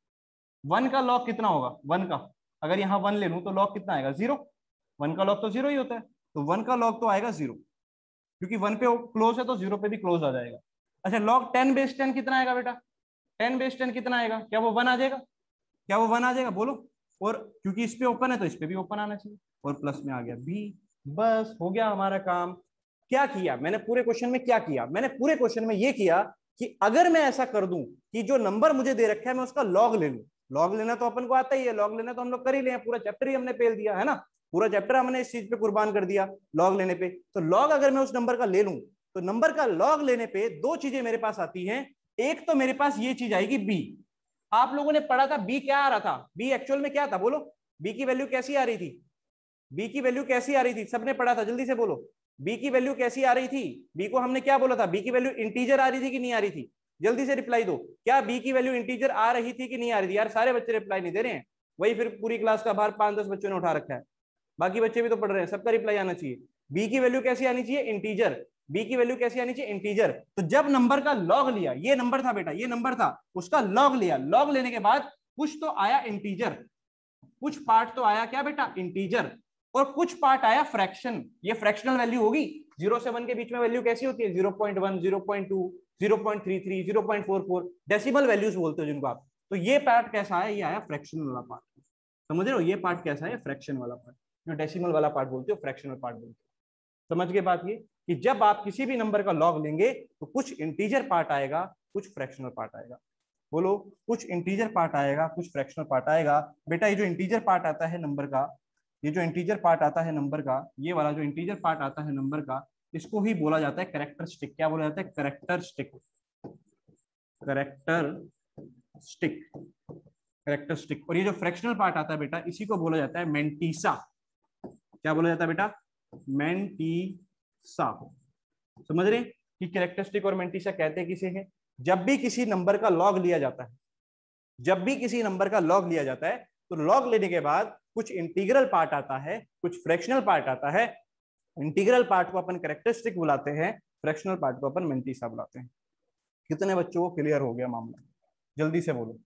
वन का लॉग कितना होगा, वन का, अगर यहाँ वन ले लूं तो लॉग कितना आएगा, जीरो, वन का लॉग तो जीरो ही होता है, तो वन का लॉग तो आएगा जीरो, क्योंकि वन पे क्लोज है तो जीरो पे भी क्लोज आ जाएगा। अच्छा, लॉग टेन बेस टेन कितना आएगा बेटा, टेन बेस टेन कितना आएगा, क्या वो वन आ जाएगा, क्या वो वन आ जाएगा, बोलो। और क्योंकि इस पे ओपन है तो इस पे भी ओपन आना चाहिए, और प्लस में आ गया बी, बस हो गया हमारा काम। क्या किया मैंने पूरे क्वेश्चन में, क्या किया मैंने पूरे क्वेश्चन में, ये किया कि अगर मैं ऐसा कर दूं कि जो नंबर मुझे दे रखा है मैं उसका लॉग ले लूं, लॉग लेना तो अपन को आता ही है, लॉग लेना तो हम लोग कर ही ले, पूरा चैप्टर ही हमने पेल दिया है ना, पूरा चैप्टर हमने इस चीज पे कुर्बान कर दिया लॉग लेने पे। तो लॉग अगर मैं उस नंबर का ले लूं, तो नंबर का लॉग लेने पे दो चीजें मेरे पास आती हैं, एक तो मेरे पास ये चीज आएगी बी, आप लोगों ने पढ़ा था बी क्या आ रहा था, बी एक्चुअल में क्या था, बोलो, बी की वैल्यू कैसी आ रही थी, बी की वैल्यू कैसी आ रही थी, सबने पढ़ा था, जल्दी से बोलो, बी की वैल्यू कैसी आ रही थी, बी को हमने क्या बोला था, बी की वैल्यू इंटीजर आ रही थी कि नहीं आ रही थी, जल्दी से रिप्लाई दो, क्या बी की वैल्यू इंटीजर आ रही थी कि नहीं आ रही थी, यार सारे बच्चे रिप्लाई नहीं दे रहे हैं, वही फिर पूरी क्लास का बाहर पांच दस बच्चों ने उठा रखा है, बाकी बच्चे भी तो पढ़ रहे हैं, सबका रिप्लाई आना चाहिए। बी की वैल्यू कैसी आनी चाहिए, इंटीजर, बी की वैल्यू कैसी आनी चाहिए, इंटीजर। तो जब नंबर का लॉग लिया, ये नंबर था बेटा, ये नंबर था, उसका लॉग लिया, लॉग लेने के बाद कुछ तो आया इंटीजर, कुछ पार्ट तो आया क्या बेटा, इंटीजर, और कुछ पार्ट आया फ्रैक्शन, ये फ्रैक्शनल वैल्यू होगी, जीरो से वन के बीच में वैल्यू कैसी होती है, zero point one, zero point two, zero point three three, zero point four four, decimal values बोलते हो जिनको आप। तो ये पार्ट कैसा है, ये आया फ्रैक्शन वाला पार्ट, समझ रहे हो, ये पार्ट कैसा है, फ्रैक्शन वाला पार्ट। जो डेसिमल वाला पार्ट बोलते हो, फ्रैक्शनल पार्ट बोलते हो। समझ गए बात ये कि जब आप किसी भी नंबर का लॉग लेंगे तो कुछ इंटीजर पार्ट आएगा, कुछ फ्रैक्शनल पार्ट आएगा। बोलो, कुछ इंटीजर पार्ट आएगा, कुछ फ्रैक्शनल पार्ट आएगा। बेटा ये जो इंटीजर पार्ट आता है नंबर का, ये जो इंटीजर पार्ट आता है नंबर का, ये वाला जो इंटीजर पार्ट आता है नंबर का, इसको ही बोला जाता है कैरेक्टरिस्टिक। क्या बोला जाता है? कैरेक्टरिस्टिक। Characteristic characteristic. और ये जो फ्रैक्शनल पार्ट आता है बेटा, इसी को बोला जाता है मेंटीसा। क्या बोला जाता है बेटा? मेंटीसा। समझ रहे कि कैरेक्टरिस्टिक और मेंटीसा कहते हैं किसे हैं? जब भी किसी नंबर का लॉग लिया जाता है, जब भी किसी नंबर का लॉग लिया जाता है, तो लॉग लेने के बाद कुछ इंटीग्रल पार्ट आता है, कुछ फ्रैक्शनल पार्ट आता है। इंटीग्रल पार्ट को अपन कैरेक्टरिस्टिक बुलाते हैं, फ्रैक्शनल पार्ट को अपन मेंटीसा बुलाते हैं। कितने बच्चों को क्लियर हो गया मामला? जल्दी से बोलो,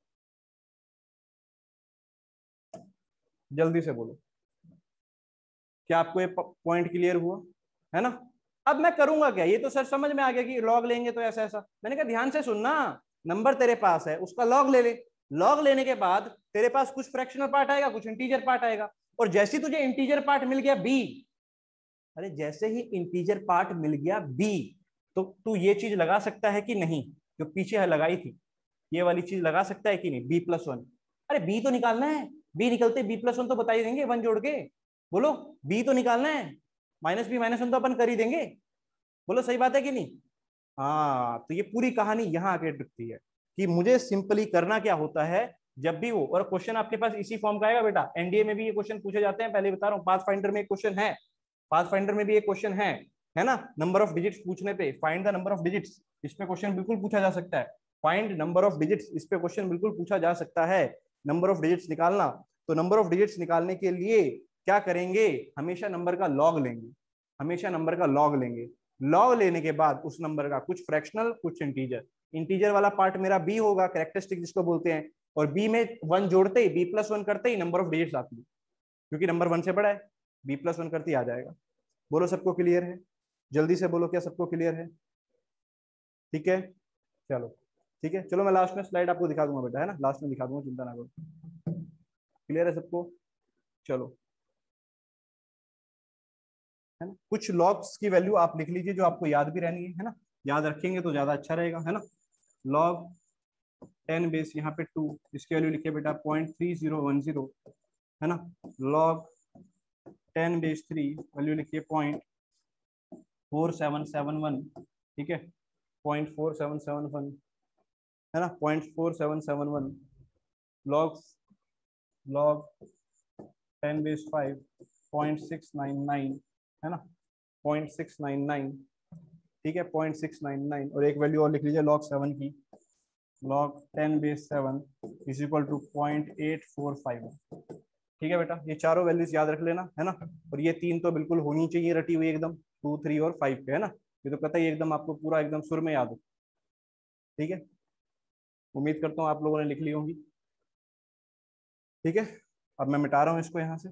जल्दी से बोलो। क्या आपको ये पॉइंट क्लियर हुआ है ना? अब मैं करूंगा क्या? ये तो सर समझ में आ गया कि लॉग लेंगे तो ऐसा ऐसा। मैंने कहा ध्यान से सुनना, नंबर तेरे पास है, उसका लॉग ले ले। लॉग लेने के बाद तेरे पास कुछ फ्रैक्शनल पार्ट आएगा, कुछ इंटीजर पार्ट आएगा। और जैसे तुझे इंटीजर पार्ट मिल गया बी, अरे जैसे ही इंटीजर पार्ट मिल गया बी, तो तू ये चीज लगा सकता है कि नहीं जो पीछे लगाई थी, ये वाली चीज लगा सकता है कि नहीं? B plus one. अरे बी तो निकालना है, बी निकलते बी प्लस वन तो बता ही देंगे वन जोड़ के। बोलो, बी तो निकालना है, माइनस बी माइनस वन तो अपन कर ही देंगे। बोलो सही बात है कि नहीं? हाँ, तो ये पूरी कहानी यहाँ आके रुकती है कि मुझे सिंपली करना क्या होता है जब भी वो, और क्वेश्चन आपके पास इसी फॉर्म का आएगा बेटा। एनडीए में भी ये क्वेश्चन पूछे जाते हैं, पहले बता रहा हूँ। पाथ फाइंडर में एक क्वेश्चन है, पाथ फाइंडर में भी एक क्वेश्चन है, है ना? नंबर ऑफ डिजिट्स पूछने पे, find the number of digits, इस पे क्वेश्चन बिल्कुल पूछा जा सकता है। फाइंड नंबर ऑफ डिजिट्स, इस पे क्वेश्चन बिल्कुल पूछा जा सकता है। नंबर ऑफ डिजिट्स निकालना, तो नंबर ऑफ डिजिट्स निकालने के लिए क्या करेंगे? हमेशा नंबर का लॉग लेंगे, हमेशा नंबर का लॉग लेंगे। लॉग लेने के बाद उस नंबर का कुछ फ्रैक्शनल, कुछ इंटीजर। इंटीजर वाला पार्ट मेरा बी होगा, कैरेक्टरिस्टिक जिसको बोलते हैं। और बी में वन जोड़ते ही, बी प्लस वन करते ही नंबर ऑफ डिजिट्स आती है, क्योंकि नंबर वन से बड़ा है, बी प्लस वन करते ही आ जाएगा। बोलो सबको क्लियर है? जल्दी से बोलो, क्या सबको क्लियर है? ठीक है, चलो ठीक है। चलो मैं लास्ट में स्लाइड आपको दिखा दूंगा बेटा, है ना? लास्ट में दिखा दूंगा, चिंता ना करो। क्लियर है सबको? चलो, है ना? कुछ लॉग्स की वैल्यू आप लिख लीजिए जो आपको याद भी रहनी है, है ना? याद रखेंगे तो ज्यादा अच्छा रहेगा, है ना? लॉग टेन बेस यहाँ पे टू, इसकी वैल्यू लिखिए बेटा point three zero one zero, है ना? Log ten base three, value लिखिए point four seven seven one, ठीक है? Point four seven seven one, है ना? Point four seven seven one. Log log ten base five, point six nine nine, है ना? Point six nine nine, ठीक है? Point six nine nine. और एक वैल्यू और लिख लीजिए लॉग सेवन की, log ten base seven is equal to point eight four five. ठीक है बेटा, ये चारों वैल्यूज याद रख लेना, है ना? और ये तीन तो बिल्कुल होनी चाहिए रटी हुई एकदम, टू थ्री और फाइव पे, है ना? ये तो पता ही एकदम आपको पूरा एकदम सुर में याद हो। ठीक है, उम्मीद करता हूँ आप लोगों ने लिख ली होंगी। ठीक है, अब मैं मिटा रहा हूँ इसको यहाँ से।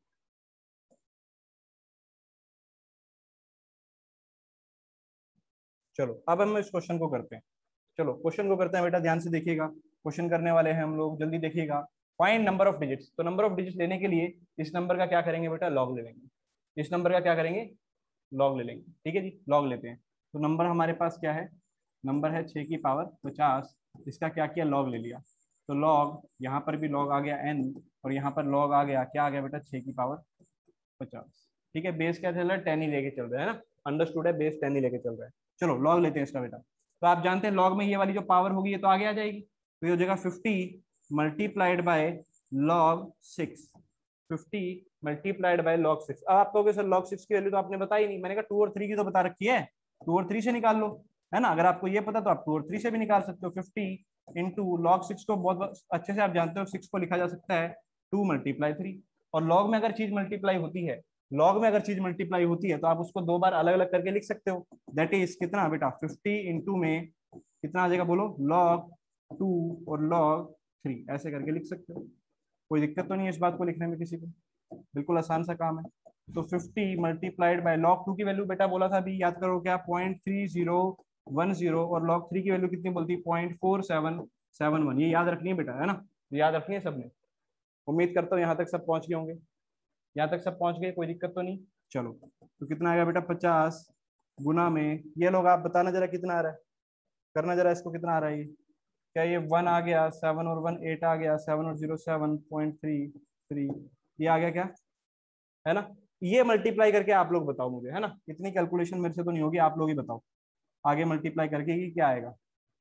चलो अब हम इस क्वेश्चन को करते हैं। चलो क्वेश्चन को करते हैं बेटा, ध्यान से देखिएगा। क्वेश्चन करने वाले हैं हम लोग, जल्दी देखिएगा। Find number of digits. तो नंबर ऑफ डिजिट्स लेने के लिए इस नंबर का क्या करेंगे बेटा? लॉग ले लेंगे। इस नंबर का क्या करेंगे? लॉग ले लेंगे। ठीक है जी, लॉग लेते हैं। तो नंबर हमारे पास क्या है? नंबर है छः की पावर पचास। इसका क्या किया? लॉग ले लिया। तो लॉग, यहाँ पर भी लॉग आ गया एन, और यहाँ पर लॉग आ गया, क्या आ गया बेटा? छः की पावर पचास। ठीक है, बेस क्या चल रहा है? टेन ही लेके चल रहा है ना? अंडरस्टूड है, बेस टेन ही लेके चल रहा है। चलो लॉग लेते हैं इसका बेटा। तो आप जानते हैं लॉग में ये वाली जो पावर होगी ये तो आगे आ जाएगी, तो ये हो जाएगा fifty multiplied by log six. Fifty multiplied by log six. अब आप कहोगे सर लॉग सिक्स की वैल्यू तो आपने बताई नहीं। मैंने कहा टू और थ्री की तो बता रखी है, टू और थ्री से निकाल लो, है ना? अगर आपको ये पता तो आप टू और थ्री से भी निकाल सकते हो। फिफ्टी इंटू लॉग सिक्स को बहुत अच्छे से आप जानते हो, सिक्स को लिखा जा सकता है टू मल्टीप्लाई थ्री। और लॉग में अगर चीज मल्टीप्लाई होती है, लॉग में अगर चीज मल्टीप्लाई होती है तो आप उसको दो बार अलग अलग करके लिख सकते हो। दैट इज कितना बेटा? फिफ्टी इंटू में कितना आ जाएगा बोलो? लॉग टू और लॉग थ्री, ऐसे करके लिख सकते हो। कोई दिक्कत तो नहीं है इस बात को लिखने में किसी को? बिल्कुल आसान सा काम है। तो fifty multiplied by log two की वैल्यू बेटा बोला था अभी, याद करो क्या? Point three zero one zero. और लॉग थ्री की वैल्यू कितनी बोलती है? Point four seven seven one. ये याद रखनी है बेटा, है ना? याद रखनी है सबने। उम्मीद करता हूँ यहाँ तक सब पहुंच गए होंगे। यहाँ तक सब पहुंच गए, कोई दिक्कत तो नहीं। चलो तो कितना आएगा बेटा, पचास गुना में ये लोग, आप बताना जरा कितना आ रहा है, करना जरा इसको, कितना आ रहा है ये, क्या ये वन आ गया, सेवन और वन एट आ गया, सेवन और zero seven point three three, ये आ गया क्या, है ना। ये मल्टीप्लाई करके आप लोग बताओ मुझे, है ना, इतनी कैलकुलेशन मेरे से तो नहीं होगी, आप लोग ही बताओ आगे मल्टीप्लाई करके कि क्या आएगा।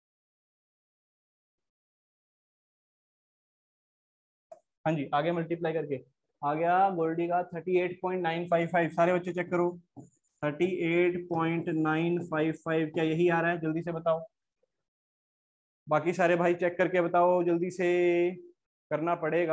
हाँ जी, आगे मल्टीप्लाई करके आ गया गोल्डी का thirty eight point nine five five, सारे बच्चे चेक करो, thirty eight point nine five five, क्या यही आ रहा है, जल्दी से बताओ। बाकी सारे भाई चेक करके बताओ जल्दी से, करना पड़ेगा।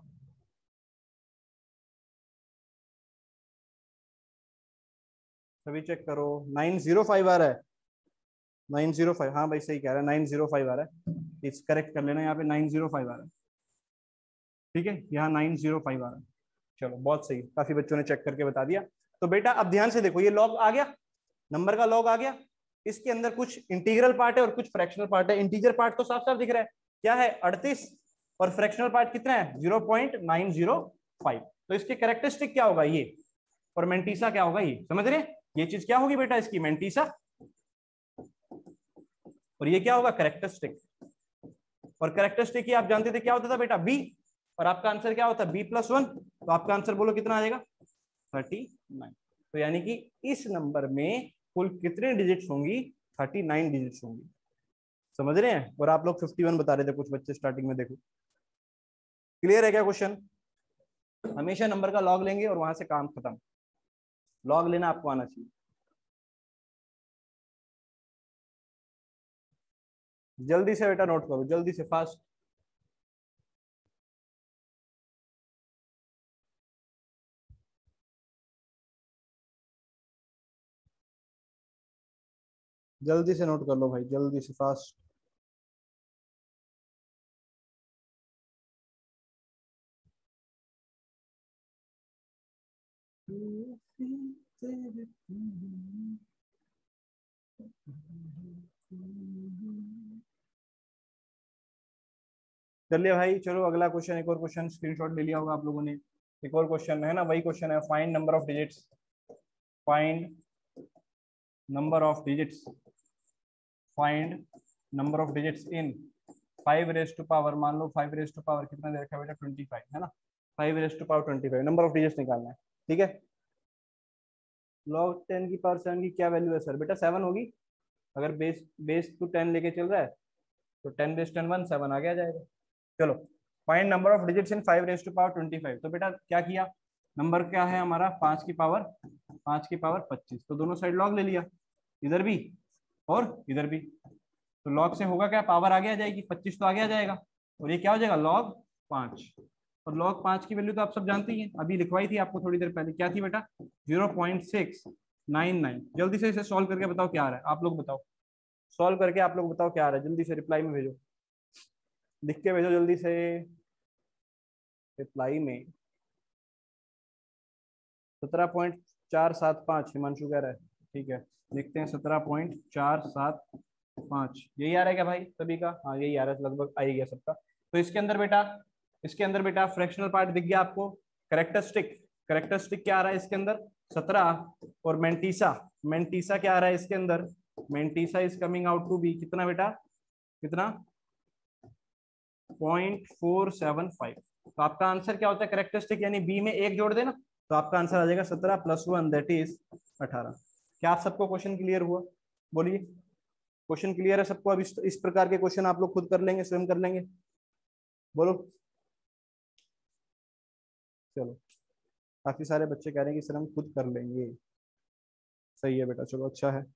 सभी चेक करो, नाइन जीरो फाइव आ रहा है, नाइन जीरो फाइव, हाँ भाई सही कह रहा है, नाइन जीरो फाइव आ रहा है, इस करेक्ट कर लेना, यहाँ पे नाइन जीरो फाइव आ रहा है, ठीक है, यहाँ नाइन जीरो फाइव आ रहा है। चलो बहुत सही, काफी बच्चों ने चेक करके बता दिया। तो बेटा अब ध्यान से देखो, ये लॉग आ गया, नंबर का लॉग आ गया, इसके अंदर कुछ इंटीग्रल पार्ट है और कुछ फ्रैक्शनल पार्ट है। इंटीजर पार्ट तो साफ साफ दिख रहा है, क्या है अड़तीस, और फ्रैक्शनल पार्ट कितना है zero point nine zero five. तो इसके कैरेक्टरिस्टिक क्या होगा ये, और मेंटीसा क्या होगा, ये समझ रहे हैं, ये चीज क्या होगी बेटा इसकी, मेंटीसा, और ये क्या होगा कैरेक्टरिस्टिक। और कैरेक्टरिस्टिक ही आप जानते थे क्या होता था बेटा, बी, और आपका आंसर क्या होता है बी प्लस वन, तो आपका आंसर बोलो कितना आ जाएगा, थर्टी नाइन। तो यानी कि इस नंबर में कुल कितने डिजिट्स होंगी, थर्टी नाइन डिजिट्स होंगी, समझ रहे हैं। और आप लोग फिफ्टी वन बता रहे थे कुछ बच्चे स्टार्टिंग में, देखो क्लियर है क्या क्वेश्चन। हमेशा नंबर का लॉग लेंगे और वहां से काम खत्म, लॉग लेना आपको आना चाहिए। जल्दी से बेटा नोट करो, जल्दी से फास्ट, जल्दी से नोट कर लो भाई, जल्दी से फास्ट। चलिए भाई, चलो अगला क्वेश्चन, एक और क्वेश्चन स्क्रीनशॉट ले लिया होगा आप लोगों ने, एक और क्वेश्चन है ना, वही क्वेश्चन है, find number of digits, find number of digits, find number of digits in five raise to power, मान लो फाइव रेस टू पावर कितना दे रखा है बेटा, ट्वेंटी फाइव, है ना, five raise to power twenty five, number of digits निकालना है, ठीक है। लॉग टेन की पावर सेवन की क्या वैल्यू है सर, बेटा सेवन होगी, अगर बेस बेस टू टेन लेके चल रहा है तो ten base ten one, seven आ गया जाएगा। चलो, find number of digits in five raise to power twenty five, तो बेटा क्या किया, नंबर क्या है हमारा, पांच की पावर, पांच की पावर पच्चीस, तो दोनों साइड लॉग ले लिया, इधर भी और इधर भी, तो लॉग से होगा क्या, पावर आगे आ जाएगी, पच्चीस तो आगे आ जाएगा, और ये क्या हो जाएगा लॉग पांच, और लॉग पांच की वैल्यू तो आप सब जानते ही हैं, अभी लिखवाई थी आपको थोड़ी देर पहले, क्या थी बेटा, zero point six nine nine. जल्दी से इसे सॉल्व करके बताओ क्या आ रहा है, आप लोग बताओ, सॉल्व करके आप लोग बताओ क्या आ रहा है, जल्दी से रिप्लाई में भेजो, लिख के भेजो जल्दी से रिप्लाई में। सत्रह पॉइंट चार सात पाँच हिमांशु कह रहा है, ठीक है, लिखते हैं सत्रह पॉइंट चार सात पाँच, यही आ रहा है क्या भाई सभी का, हाँ यही आ रहा है, लगभग आ ही गया सबका। तो इसके अंदर बेटा, इसके अंदर बेटा फ्रैक्शनल पार्ट दिख गया आपको, करेक्टरिस्टिक, करेक्टरिस्टिक क्या आ रहा है इसके अंदर, सत्रह, और मेंटीसा, मेंटीसा क्या आ रहा है इसके अंदर, mantissa is coming out to be कितना बेटा, कितना, पॉइंट फोर सेवन फाइव। तो आपका आंसर क्या होता है करेक्टरिस्टिक, यानी बी में एक जोड़ देना, तो आपका आंसर आ जाएगा सत्रह प्लस वन दैट इज अठारह। क्या आप सबको क्वेश्चन क्लियर हुआ, बोलिए, क्वेश्चन क्लियर है सबको, अब इस, इस प्रकार के क्वेश्चन आप लोग खुद कर लेंगे, स्वयं कर लेंगे, बोलो। चलो, काफी सारे बच्चे कह रहे हैं कि सर हम खुद कर लेंगे, सही है बेटा, चलो अच्छा है।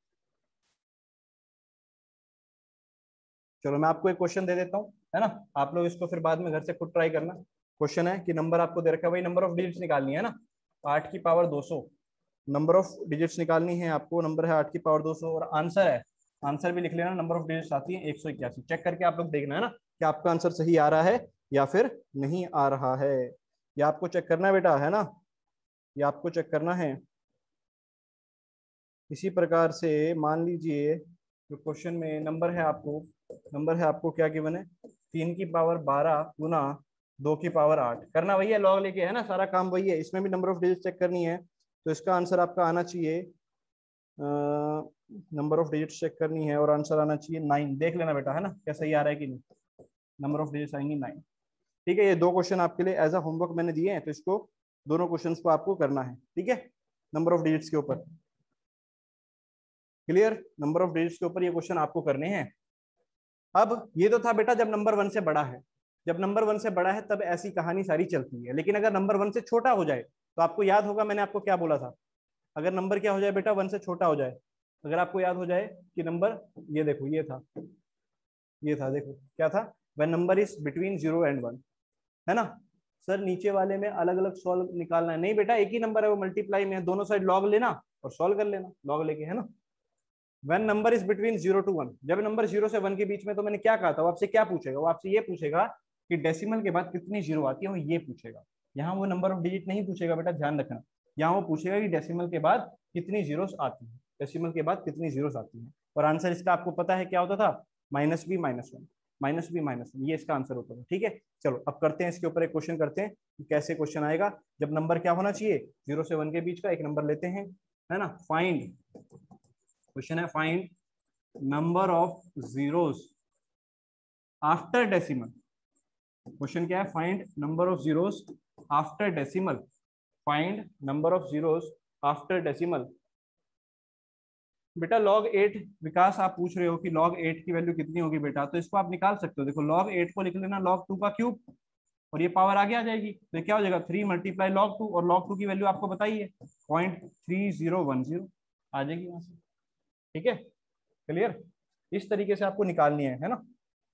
चलो मैं आपको एक क्वेश्चन दे देता हूँ, है ना, आप लोग इसको फिर बाद में घर से खुद ट्राई करना। क्वेश्चन है कि नंबर आपको दे रखा है, वही नंबर ऑफ डिजिट्स निकालनी है ना, आठ की पावर दो सौ, नंबर ऑफ डिजिट्स निकालनी है आपको, नंबर है आठ की पावर दो सौ, और आंसर है, आंसर भी लिख लेना, नंबर ऑफ डिजिट्स आती है एक सौ इक्यासी, चेक करके आप लोग देखना है ना कि आपका आंसर सही आ रहा है या फिर नहीं आ रहा है, ये आपको चेक करना है बेटा, है ना, ये आपको चेक करना है। इसी प्रकार से मान लीजिए जो क्वेश्चन में नंबर है आपको, नंबर है आपको क्या गिवन है, तीन की पावर बारह गुना दो की पावर आठ, करना वही है, लॉग लेके है ना, सारा काम वही है। इसमें भी नंबर ऑफ डिजिट चेक करनी है, तो इसका आंसर आपका आना चाहिए, नंबर ऑफ डिजिट चेक करनी है और आंसर आना चाहिए नाइन। देख लेना बेटा है ना क्या सही आ रहा है कि नहीं। नंबर ऑफ डिजिट्स आएंगी नाइन। ठीक है, ये दो क्वेश्चन आपके लिए एज अ होमवर्क मैंने दिए हैं, तो इसको दोनों क्वेश्चंस को आपको करना है। ठीक है, नंबर ऑफ डिजिट्स के ऊपर क्लियर, नंबर ऑफ डिजिट्स के ऊपर ये क्वेश्चन आपको करने हैं। अब ये तो था बेटा जब नंबर वन से बड़ा है, जब नंबर वन से बड़ा है तब ऐसी कहानी सारी चलती है। लेकिन अगर नंबर वन से छोटा हो जाए, तो आपको याद होगा मैंने आपको क्या बोला था, अगर नंबर क्या हो जाए बेटा, वन से छोटा हो जाए, अगर आपको याद हो जाए कि नंबर, ये देखो ये था, ये था, देखो क्या था, when number is between zero and one, है ना। सर नीचे वाले में अलग अलग सॉल्व निकालना है, नहीं बेटा एक ही नंबर है, वो मल्टीप्लाई में है, दोनों साइड लॉग लेना और सॉल्व कर लेना लॉग लेके, है ना। When number is between zero to one, जब नंबर जीरो से वन के बीच में, तो मैंने क्या कहा था, वो आपसे क्या पूछेगा, वो आपसे ये पूछेगा कि डेसिमल के बाद कितनी जीरो आती है, वो ये पूछेगा। यहाँ वो नंबर ऑफ डिजिट नहीं पूछेगा बेटा, ध्यान रखना, यहाँ वो पूछेगा कि डेसिमल के बाद कितनी जीरोस आती है, डेसिमल के बाद कितनी जीरोस आती है। और आंसर इसका आपको पता है क्या होता था, minus B minus one, minus B minus one, ये इसका आंसर होता था। ठीक है, चलो अब करते हैं इसके ऊपर एक क्वेश्चन करते हैं कि कैसे क्वेश्चन आएगा। जब नंबर क्या होना चाहिए, जीरो से वन के बीच का एक नंबर लेते हैं, है ना। फाइंड, क्वेश्चन है find number of zeros after decimal. Question क्या है, find number of zeros after decimal, find number of zeros after decimal. बेटा लॉग एट, विकास आप पूछ रहे हो कि लॉग एट की वैल्यू कितनी होगी बेटा, तो इसको आप निकाल सकते हो। देखो लॉग एट को लिख लेना लॉग टू का क्यूब, और ये पावर आगे आ जाएगी, तो क्या हो जाएगा, थ्री मल्टीप्लाई लॉग टू, और लॉग टू की वैल्यू आपको बताइए point three zero one zero आ जाएगी यहाँ से। ठीक है, क्लियर, इस तरीके से आपको निकालनी है है ना।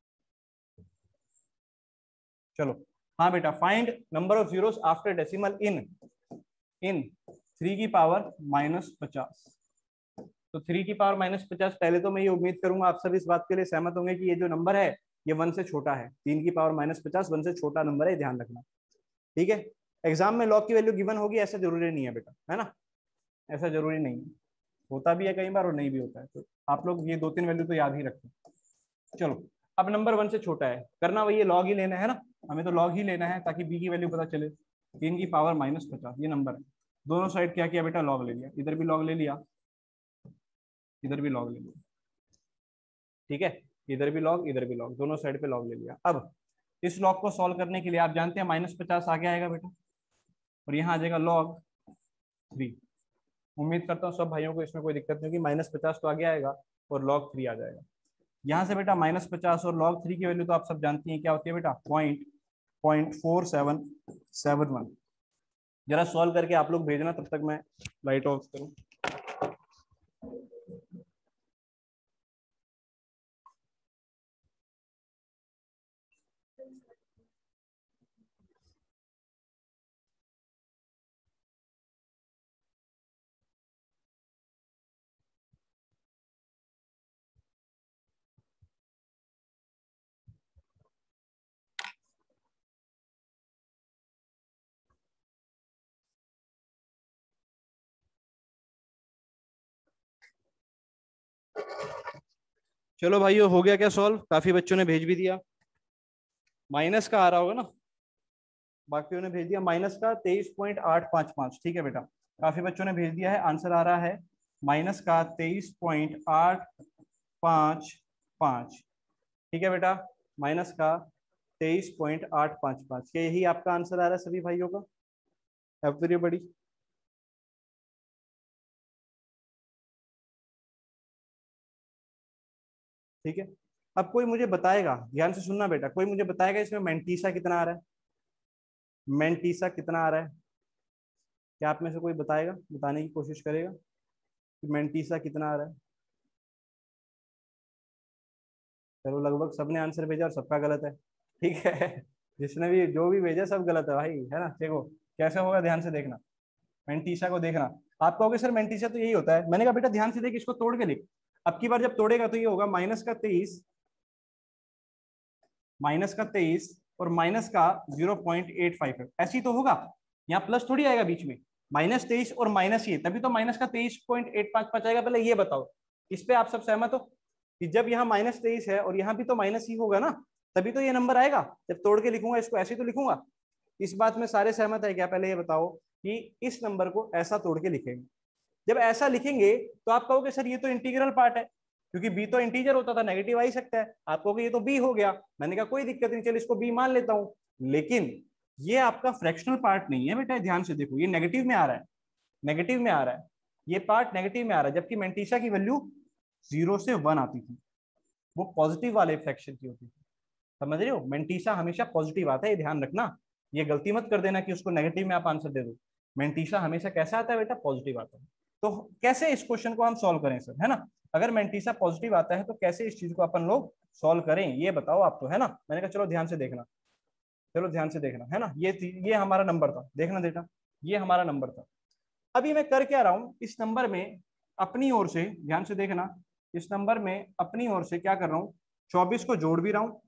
चलो हाँ बेटा, find number of zeros after decimal in in three की पावर माइनस पचास। तो थ्री की पावर माइनस पचास, पहले तो मैं ये उम्मीद करूंगा आप सब इस बात के लिए सहमत होंगे कि ये जो नंबर है ये वन से छोटा है, तीन की पावर माइनस पचास वन से छोटा नंबर है, ध्यान रखना। ठीक है, एग्जाम में लॉग की वैल्यू गिवन होगी ऐसा जरूरी नहीं है बेटा, है ना, ऐसा जरूरी नहीं है, होता भी है कई बार और नहीं भी होता है, तो आप लोग ये दो तीन वैल्यू तो याद ही रखें। चलो अब नंबर वन से छोटा है, करना वही है, लॉग ही लेना है ना, हमें तो लॉग ही लेना है ताकि बी की वैल्यू पता चले। तीन की पावर माइनस पचास ये नंबर है, दोनों साइड क्या किया बेटा, लॉग ले लिया, इधर भी लॉग ले लिया, इधर भी लॉग ले लिया। ठीक है, इधर भी लॉग इधर भी लॉग, दोनों साइड पे लॉग ले लिया। अब इस लॉग को सॉल्व करने के लिए आप जानते हैं माइनस पचास आगे आएगा बेटा, और यहाँ आ जाएगा लॉग थ्री। उम्मीद करता हूँ सब भाइयों को इसमें कोई दिक्कत नहीं होगी, माइनस पचास तो आगे आएगा और लॉग थ्री आ जाएगा। यहाँ से बेटा माइनस पचास और लॉग थ्री की वैल्यू तो आप सब जानती हैं क्या होती है बेटा, point point four seven seven one. जरा सॉल्व करके आप लोग भेजना, तब तक मैं लाइट ऑफ करूँ। चलो भाइयों, हो गया क्या सॉल्व, काफी बच्चों ने भेज भी दिया। माइनस का आ रहा होगा ना, बाकियों ने भेज दिया माइनस का तेईस पॉइंट आठ पाँच पाँच। ठीक है बेटा, काफी बच्चों ने भेज दिया है, आंसर आ रहा है माइनस का तेईस पॉइंट आठ पाँच पाँच। ठीक है बेटा, माइनस का तेईस पॉइंट आठ पाँच पाँच, क्या यही आपका आंसर आ रहा है सभी भाइयों का, एवरीबॉडी। ठीक है, अब कोई मुझे बताएगा, ध्यान से सुनना बेटा, कोई मुझे बताएगा इसमें मेंटीसा कितना आ रहा है, मेंटीसा कितना आ रहा है, क्या आप में से कोई बताएगा, बताने की कोशिश करेगा कि मेंटीसा कितना आ रहा है। चलो लगभग सबने आंसर भेजा और सबका गलत है। ठीक है, जिसने भी जो भी भेजा सब गलत है भाई, है ना। देखो कैसे होगा, ध्यान से देखना, मेंटीसा को देखना। आप कहोगे सर मेंटीसा तो यही होता है, मैंने कहा बेटा ध्यान से देख, इसको तोड़ के लिख। अब की बार जब तोड़ेगा तो ये होगा माइनस का तेईस, माइनस का तेईस और माइनस का जीरो पॉइंट एट फाइव, ऐसे ही तो होगा, यहाँ प्लस थोड़ी आएगा बीच में, माइनस तेईस और माइनस ये, तभी तो माइनस का तेईस पॉइंट एट पाँच पाँच आएगा। पहले ये बताओ, इस पे आप सब सहमत हो कि जब यहाँ माइनस तेईस है और यहाँ भी तो माइनस ही होगा ना, तभी तो ये नंबर आएगा। जब तोड़ के लिखूंगा इसको ऐसे ही तो लिखूंगा। इस बात में सारे सहमत है क्या? पहले ये बताओ कि इस नंबर को ऐसा तोड़ के लिखेंगे। जब ऐसा लिखेंगे तो आप कहोगे सर ये तो इंटीग्रल पार्ट है, क्योंकि बी तो इंटीजर होता था, नेगेटिव आ ही सकता है। आप कहोगे ये तो बी हो गया। मैंने कहा कोई दिक्कत नहीं, चल इसको बी मान लेता हूं। लेकिन ये आपका फ्रैक्शनल पार्ट नहीं है बेटा, ध्यान से देखो, ये नेगेटिव में आ रहा है, नेगेटिव में आ रहा है, ये पार्ट नेगेटिव में आ रहा है। जबकि मेंटिसा की वैल्यू जीरो से वन आती थी, वो पॉजिटिव वाले फ्रैक्शन की होती थी। समझ रहे हो? मेंटिसा हमेशा पॉजिटिव आता है, ये ध्यान रखना। ये गलती मत कर देना कि उसको नेगेटिव में आप आंसर दे दो। मेंटिसा हमेशा कैसा आता है बेटा? पॉजिटिव आता है। तो कैसे इस क्वेश्चन को हम सॉल्व करें सर, है ना? अगर मेंटिसा पॉजिटिव आता है तो कैसे इस चीज को अपन लोग सॉल्व करें, ये बताओ आप तो, है ना? मैंने कहा चलो ध्यान से देखना, चलो ध्यान से देखना, है ना? ये ये हमारा नंबर था, देखना बेटा, ये हमारा नंबर था। अभी मैं कर क्या रहा हूं, इस नंबर में अपनी ओर से, ध्यान से देखना, इस नंबर में अपनी ओर से क्या कर रहा हूं, चौबीस को जोड़ भी रहा हूं,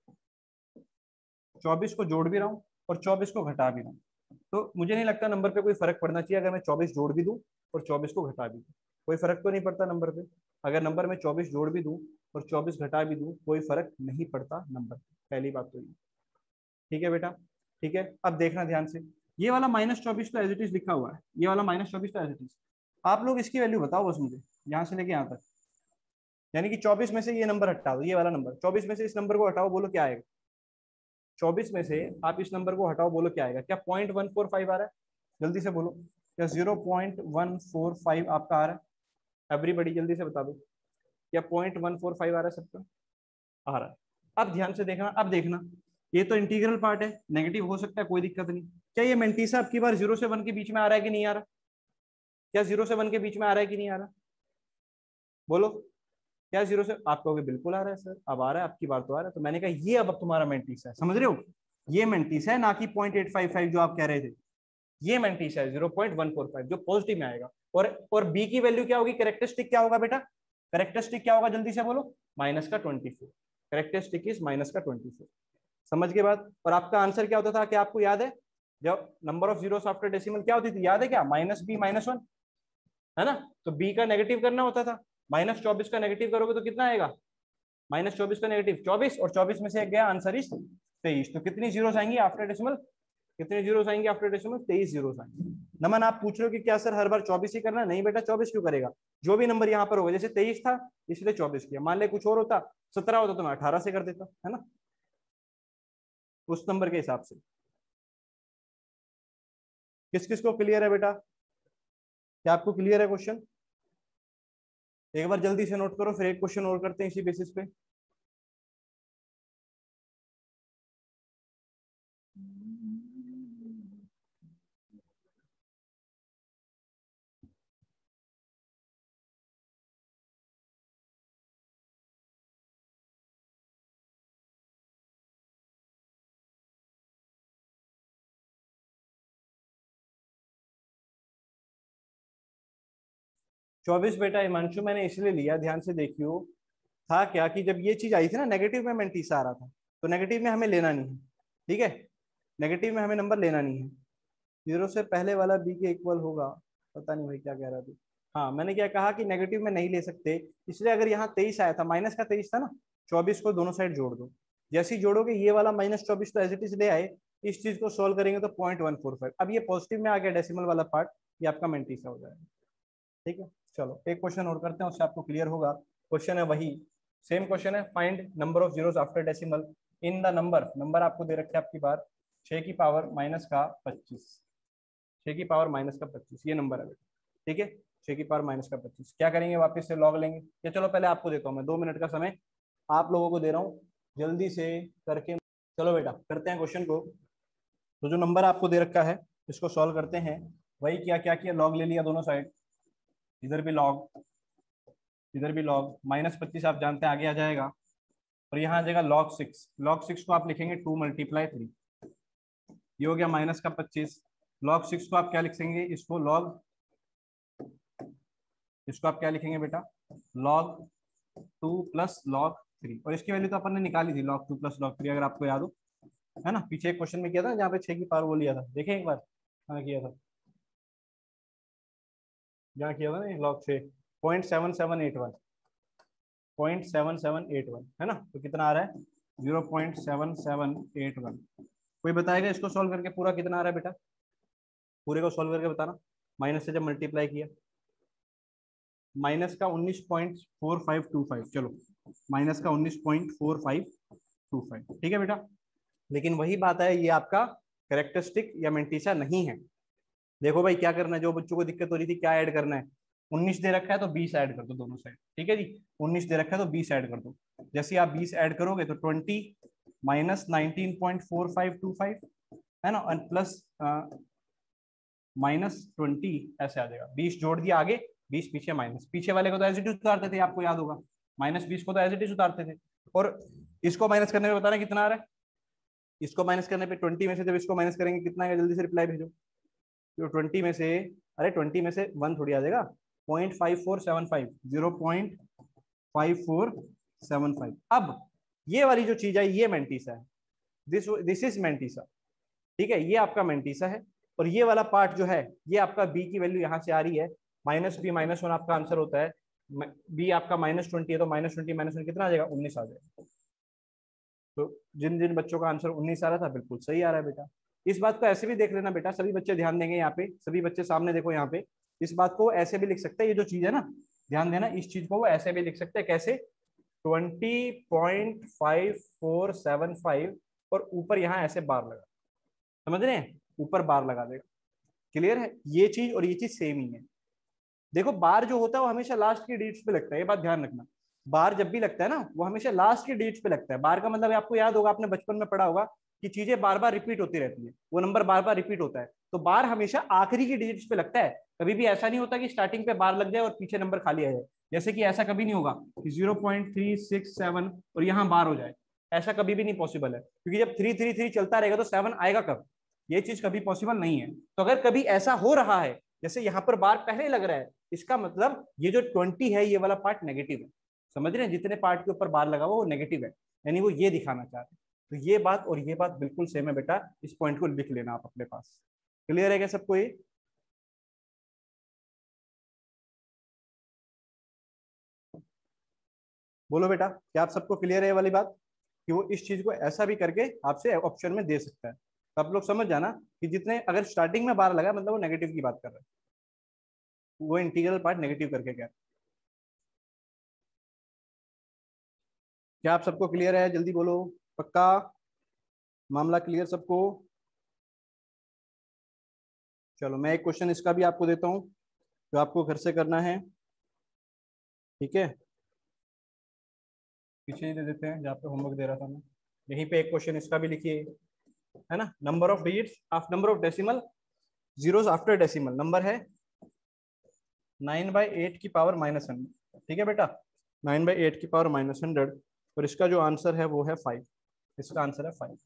चौबीस को जोड़ भी रहा हूं और चौबीस को घटा भी रहा हूं। तो मुझे नहीं लगता नंबर पे कोई फर्क पड़ना चाहिए अगर मैं चौबीस जोड़ भी दूं और चौबीस को घटा भी दूं। कोई फर्क तो नहीं पड़ता नंबर पे। अगर नंबर में चौबीस जोड़ भी दूं और चौबीस घटा भी दूं, कोई फर्क नहीं पड़ता नंबर पे। पहली बात तो ये, ठीक है बेटा? ठीक है, अब देखना ध्यान से, ये वाला माइनस चौबीस तो एज इट इज लिखा हुआ है, ये वाला माइनस चौबीस तो एज इट इज। आप लोग इसकी वैल्यू बताओ बस मुझे, यहाँ से लेके यहाँ तक। यानी कि चौबीस में से ये नंबर हटा दो, ये वाला नंबर, चौबीस में से इस नंबर को हटाओ, बोलो क्या आएगा? चौबीस में से आप इस नंबर को हटाओ, बोलो क्या आएगा? क्या पॉइंट वन फोर फाइव आ रहा है? जल्दी से बोलो, क्या zero point one four five आपका आ रहा है? एवरीबडी जल्दी से बता दो, क्या पॉइंट वन फोर फाइव आ रहा है सबका? आ रहा है। अब ध्यान से देखना, अब देखना, ये तो इंटीग्रल पार्ट है, नेगेटिव हो सकता है, कोई दिक्कत नहीं। क्या ये मेंटिसा अब की बार जीरो से वन के बीच में आ रहा है कि नहीं आ रहा? क्या जीरो से वन के बीच में आ रहा है कि नहीं आ रहा? बोलो, क्या जीरो से? आप कहोगे बिल्कुल आ रहा है सर, अब आ रहा है, आपकी बार तो आ रहा है। तो मैंने कहा ये अब तुम्हारा मेंटिसा है, समझ रहे हो? ये मेंटिसा है, ना कि पॉइंट एट फाइव फाइव जो आप कह रहे थे। ये मेंटिसा है zero point one four five जो पॉजिटिव में आएगा। और और बी की वैल्यू क्या होगी? कैरेक्टरिस्टिक क्या होगा बेटा? कैरेक्टरिस्टिक क्या होगा? जल्दी से बोलो, माइनस का twenty four. Characteristic is minus का ट्वेंटी फोर। समझ के बाद, और आपका आंसर क्या होता था? क्या आपको याद है जब number of zero after decimal क्या होती थी? याद है क्या? माइनस बी माइनस वन, है ना? तो बी का नेगेटिव करना होता था। माइनस चौबीस का नेगेटिव करोगे तो कितना आएगा? माइनस चौबीस का नेगेटिव चौबीस, और चौबीस में से एक गया, आंसर इज तेईस। तो कितनी जीरो आएंगी आफ्टर डेसिमल? कितने जीरो आएंगे आफ्टर डेसिमल? तेईस जीरो आएंगे। नमन, आप पूछ रहे हो कि क्या सर हर बार चौबीस ही करना? नहीं बेटा, चौबीस क्यों करेगा? जो भी नंबर यहाँ पर होगा, जैसे तेईस था इसलिए चौबीस किया, मान ले कुछ और होता, सत्रह होता तो मैं अठारह से कर देता, है ना, उस नंबर के हिसाब से। किस किस को क्लियर है बेटा? क्या आपको क्लियर है क्वेश्चन? एक बार जल्दी से नोट करो, फिर एक क्वेश्चन और करते हैं इसी बेसिस पे। चौबीस बेटा हिमांशु मैंने इसलिए लिया, ध्यान से देखियो, था क्या कि जब ये चीज आई थी ना, नेगेटिव में मेंटिसा आ रहा था, तो नेगेटिव में हमें लेना नहीं है, ठीक है? नेगेटिव में हमें नंबर लेना नहीं है। जीरो से पहले वाला बी के इक्वल होगा, पता नहीं भाई क्या कह रहा था। हाँ, मैंने क्या कहा कि नेगेटिव में नहीं ले सकते, इसलिए अगर यहाँ तेईस आया था, माइनस का तेईस था ना, चौबीस को दोनों साइड जोड़ दो। जैसे ही जोड़ोगे ये वाला माइनस चौबीस तो एज इट इज ले आए, इस चीज को सोल्व करेंगे तो पॉइंट वन फोर फाइव। अब ये पॉजिटिव में आ गया डेसिमल वाला पार्ट, ये आपका मेंटिसा हो जाएगा, ठीक है? चलो एक क्वेश्चन और करते हैं, उससे आपको क्लियर होगा। क्वेश्चन है वही, सेम क्वेश्चन है, find number of zeros after decimal in the number. Number आपको दे रखे आपकी बार छह की पावर माइनस का पच्चीस, छह की पावर माइनस का पच्चीस, ये नंबर है बेटा, ठीक है? छह की पावर माइनस का पच्चीस क्या करेंगे? वापस से लॉग लेंगे, या चलो पहले आपको देता हूँ मैं, दो मिनट का समय आप लोगों को दे रहा हूँ, जल्दी से करके। चलो बेटा करते हैं क्वेश्चन को। तो जो नंबर आपको दे रखा है इसको सॉल्व करते हैं। वही क्या क्या किया, लॉग ले लिया दोनों साइड, इधर भी लॉग, इधर भी लॉग, माइनस पच्चीस आप जानते हैं आगे आ जाएगा, और यहाँ आ जाएगा लॉग सिक्स। लॉग सिक्स को आप लिखेंगे टू मल्टीप्लाई थ्री, ये हो गया माइनस का पच्चीस। लॉग सिक्स को आप क्या लिखेंगे? इसको लॉग, इसको आप क्या लिखेंगे बेटा? Log two plus log three, और इसकी वैल्यू तो अपन ने निकाली थी, log two plus log three, अगर आपको याद हो, है ना? पीछे एक क्वेश्चन में किया था जहाँ पे छह की पावर वो लिया था, देखें एक बार, हाँ किया था, जहाँ किया था ना लॉग छः, point seven seven eight one, point seven seven eight one, है ना? तो कितना आ रहा है? Zero point seven seven eight one. कोई बताएगा इसको सॉल्व करके पूरा कितना आ रहा है बेटा? पूरे को सॉल्व करके बताना। माइनस से जब मल्टीप्लाई किया, माइनस का उन्नीस point four five two five. चलो माइनस का उन्नीस point four five two five, ठीक है बेटा। लेकिन वही बात है, ये आपका कैरेक्टरिस्टिक या मेंटिसा नहीं है। देखो भाई क्या करना है, जो बच्चों को दिक्कत हो रही थी क्या ऐड करना है, उन्नीस दे रखा है तो बीस ऐड कर दो दोनों साइड, ठीक है जी। उन्नीस दे रखा है तो बीस ऐड कर दो। जैसे ही आप बीस ऐड करोगे तो twenty minus nineteen point four five two five है ना, और प्लस माइनस ट्वेंटी ऐसे आ जाएगा। बीस जोड़ दिया आगे, बीस पीछे, माइनस पीछे वाले को तो एज इट इज उतारते थे, आपको याद होगा। माइनस बीस को तो एज इट इज उतारते थे। और इसको माइनस करने में बताना कितना आ रहा है। इसको माइनस करने पे ट्वेंटी में से जब इसको माइनस करेंगे कितना आएगा, जल्दी से रिप्लाई भेजो। तो ट्वेंटी में से, अरे ट्वेंटी में से वन थोड़ी आ जाएगा, point five four seven five, zero point five four seven five. अब ये वाली जो चीज है ये मेंटिसा है, दिस दिस इज मेंटिसा, ठीक है। ये आपका मेंटिसा है। और ये वाला पार्ट जो है ये आपका बी की वैल्यू यहाँ से आ रही है, माइनस बी माइनस वन आपका आंसर होता है। बी आपका माइनस ट्वेंटी है तो माइनस ट्वेंटी माइनस वन कितना आ जाएगा, उन्नीस आ जाएगा। तो जिन जिन बच्चों का आंसर उन्नीस आ रहा था बिल्कुल सही आ रहा है बेटा। इस बात को ऐसे भी देख लेना बेटा, सभी बच्चे ध्यान देंगे यहाँ पे, सभी बच्चे सामने देखो यहाँ पे। इस बात को ऐसे भी लिख सकते हैं, ये जो चीज है ना, ध्यान देना, इस चीज को वो ऐसे भी लिख सकते हैं। कैसे? Twenty point five four seven five और ऊपर यहाँ ऐसे बार लगा, समझ रहे हैं, ऊपर बार लगा देगा। क्लियर है? ये चीज और ये चीज सेम ही है। देखो बार जो होता है वो हमेशा लास्ट की डिजिट्स पे लगता है, ये बात ध्यान रखना। बार जब भी लगता है ना वो हमेशा लास्ट की डिजिट्स पे लगता है। बार का मतलब आपको याद होगा, आपने बचपन में पढ़ा होगा कि चीजें बार बार रिपीट होती रहती है, वो नंबर बार बार रिपीट होता है। तो बार हमेशा आखिरी की डिजिट्स पे लगता है। कभी भी ऐसा नहीं होता कि स्टार्टिंग पे बार लग जाए और पीछे नंबर खाली आ जाए। जैसे कि ऐसा कभी नहीं होगा कि zero point three six seven और यहाँ बार हो जाए, ऐसा कभी भी नहीं पॉसिबल है। क्योंकि जब थ्री थ्री थ्री चलता रहेगा तो सेवन आएगा कब, ये चीज कभी पॉसिबल नहीं है। तो अगर कभी ऐसा हो रहा है जैसे यहाँ पर बार पहले लग रहा है, इसका मतलब ये जो ट्वेंटी है ये वाला पार्ट नेगेटिव है। समझ रहे हैं? जितने पार्ट के ऊपर बार लगा हुआ वो नेगेटिव है, यानी वो ये दिखाना चाह रहे हैं। तो ये बात और ये बात बिल्कुल सेम है बेटा, इस पॉइंट को लिख लेना आप अपने पास। क्लियर है क्या सबको? ये बोलो बेटा, क्या आप सबको क्लियर है ये वाली बात कि वो इस चीज को ऐसा भी करके आपसे ऑप्शन में दे सकता है। तो आप लोग समझ जाना कि जितने अगर स्टार्टिंग में बार लगा मतलब वो नेगेटिव की बात कर रहा है, वो इंटीग्रल पार्ट नेगेटिव करके क्या। क्या आप सबको क्लियर है? जल्दी बोलो, पक्का मामला क्लियर सबको? चलो मैं एक क्वेश्चन इसका भी आपको देता हूँ जो आपको घर से करना है, ठीक है। पीछे ही दे देते हैं जहाँ पे होमवर्क दे रहा था मैं, यहीं पे एक क्वेश्चन इसका भी लिखिए, है ना। Number of digits of number of decimal zeros after decimal number है नाइन बाई एट की पावर माइनस हंड्रेड, ठीक है बेटा। नाइन बाई एट की पावर माइनस हंड्रेड और इसका जो आंसर है वो है फाइव। इसका आंसर है फाइव,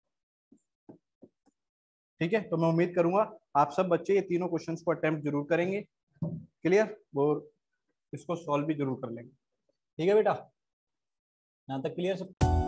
ठीक है। तो मैं उम्मीद करूंगा आप सब बच्चे ये तीनों क्वेश्चंस को अटेम्प्ट जरूर करेंगे, क्लियर, और इसको सॉल्व भी जरूर कर लेंगे, ठीक है बेटा। यहाँ तक क्लियर सब?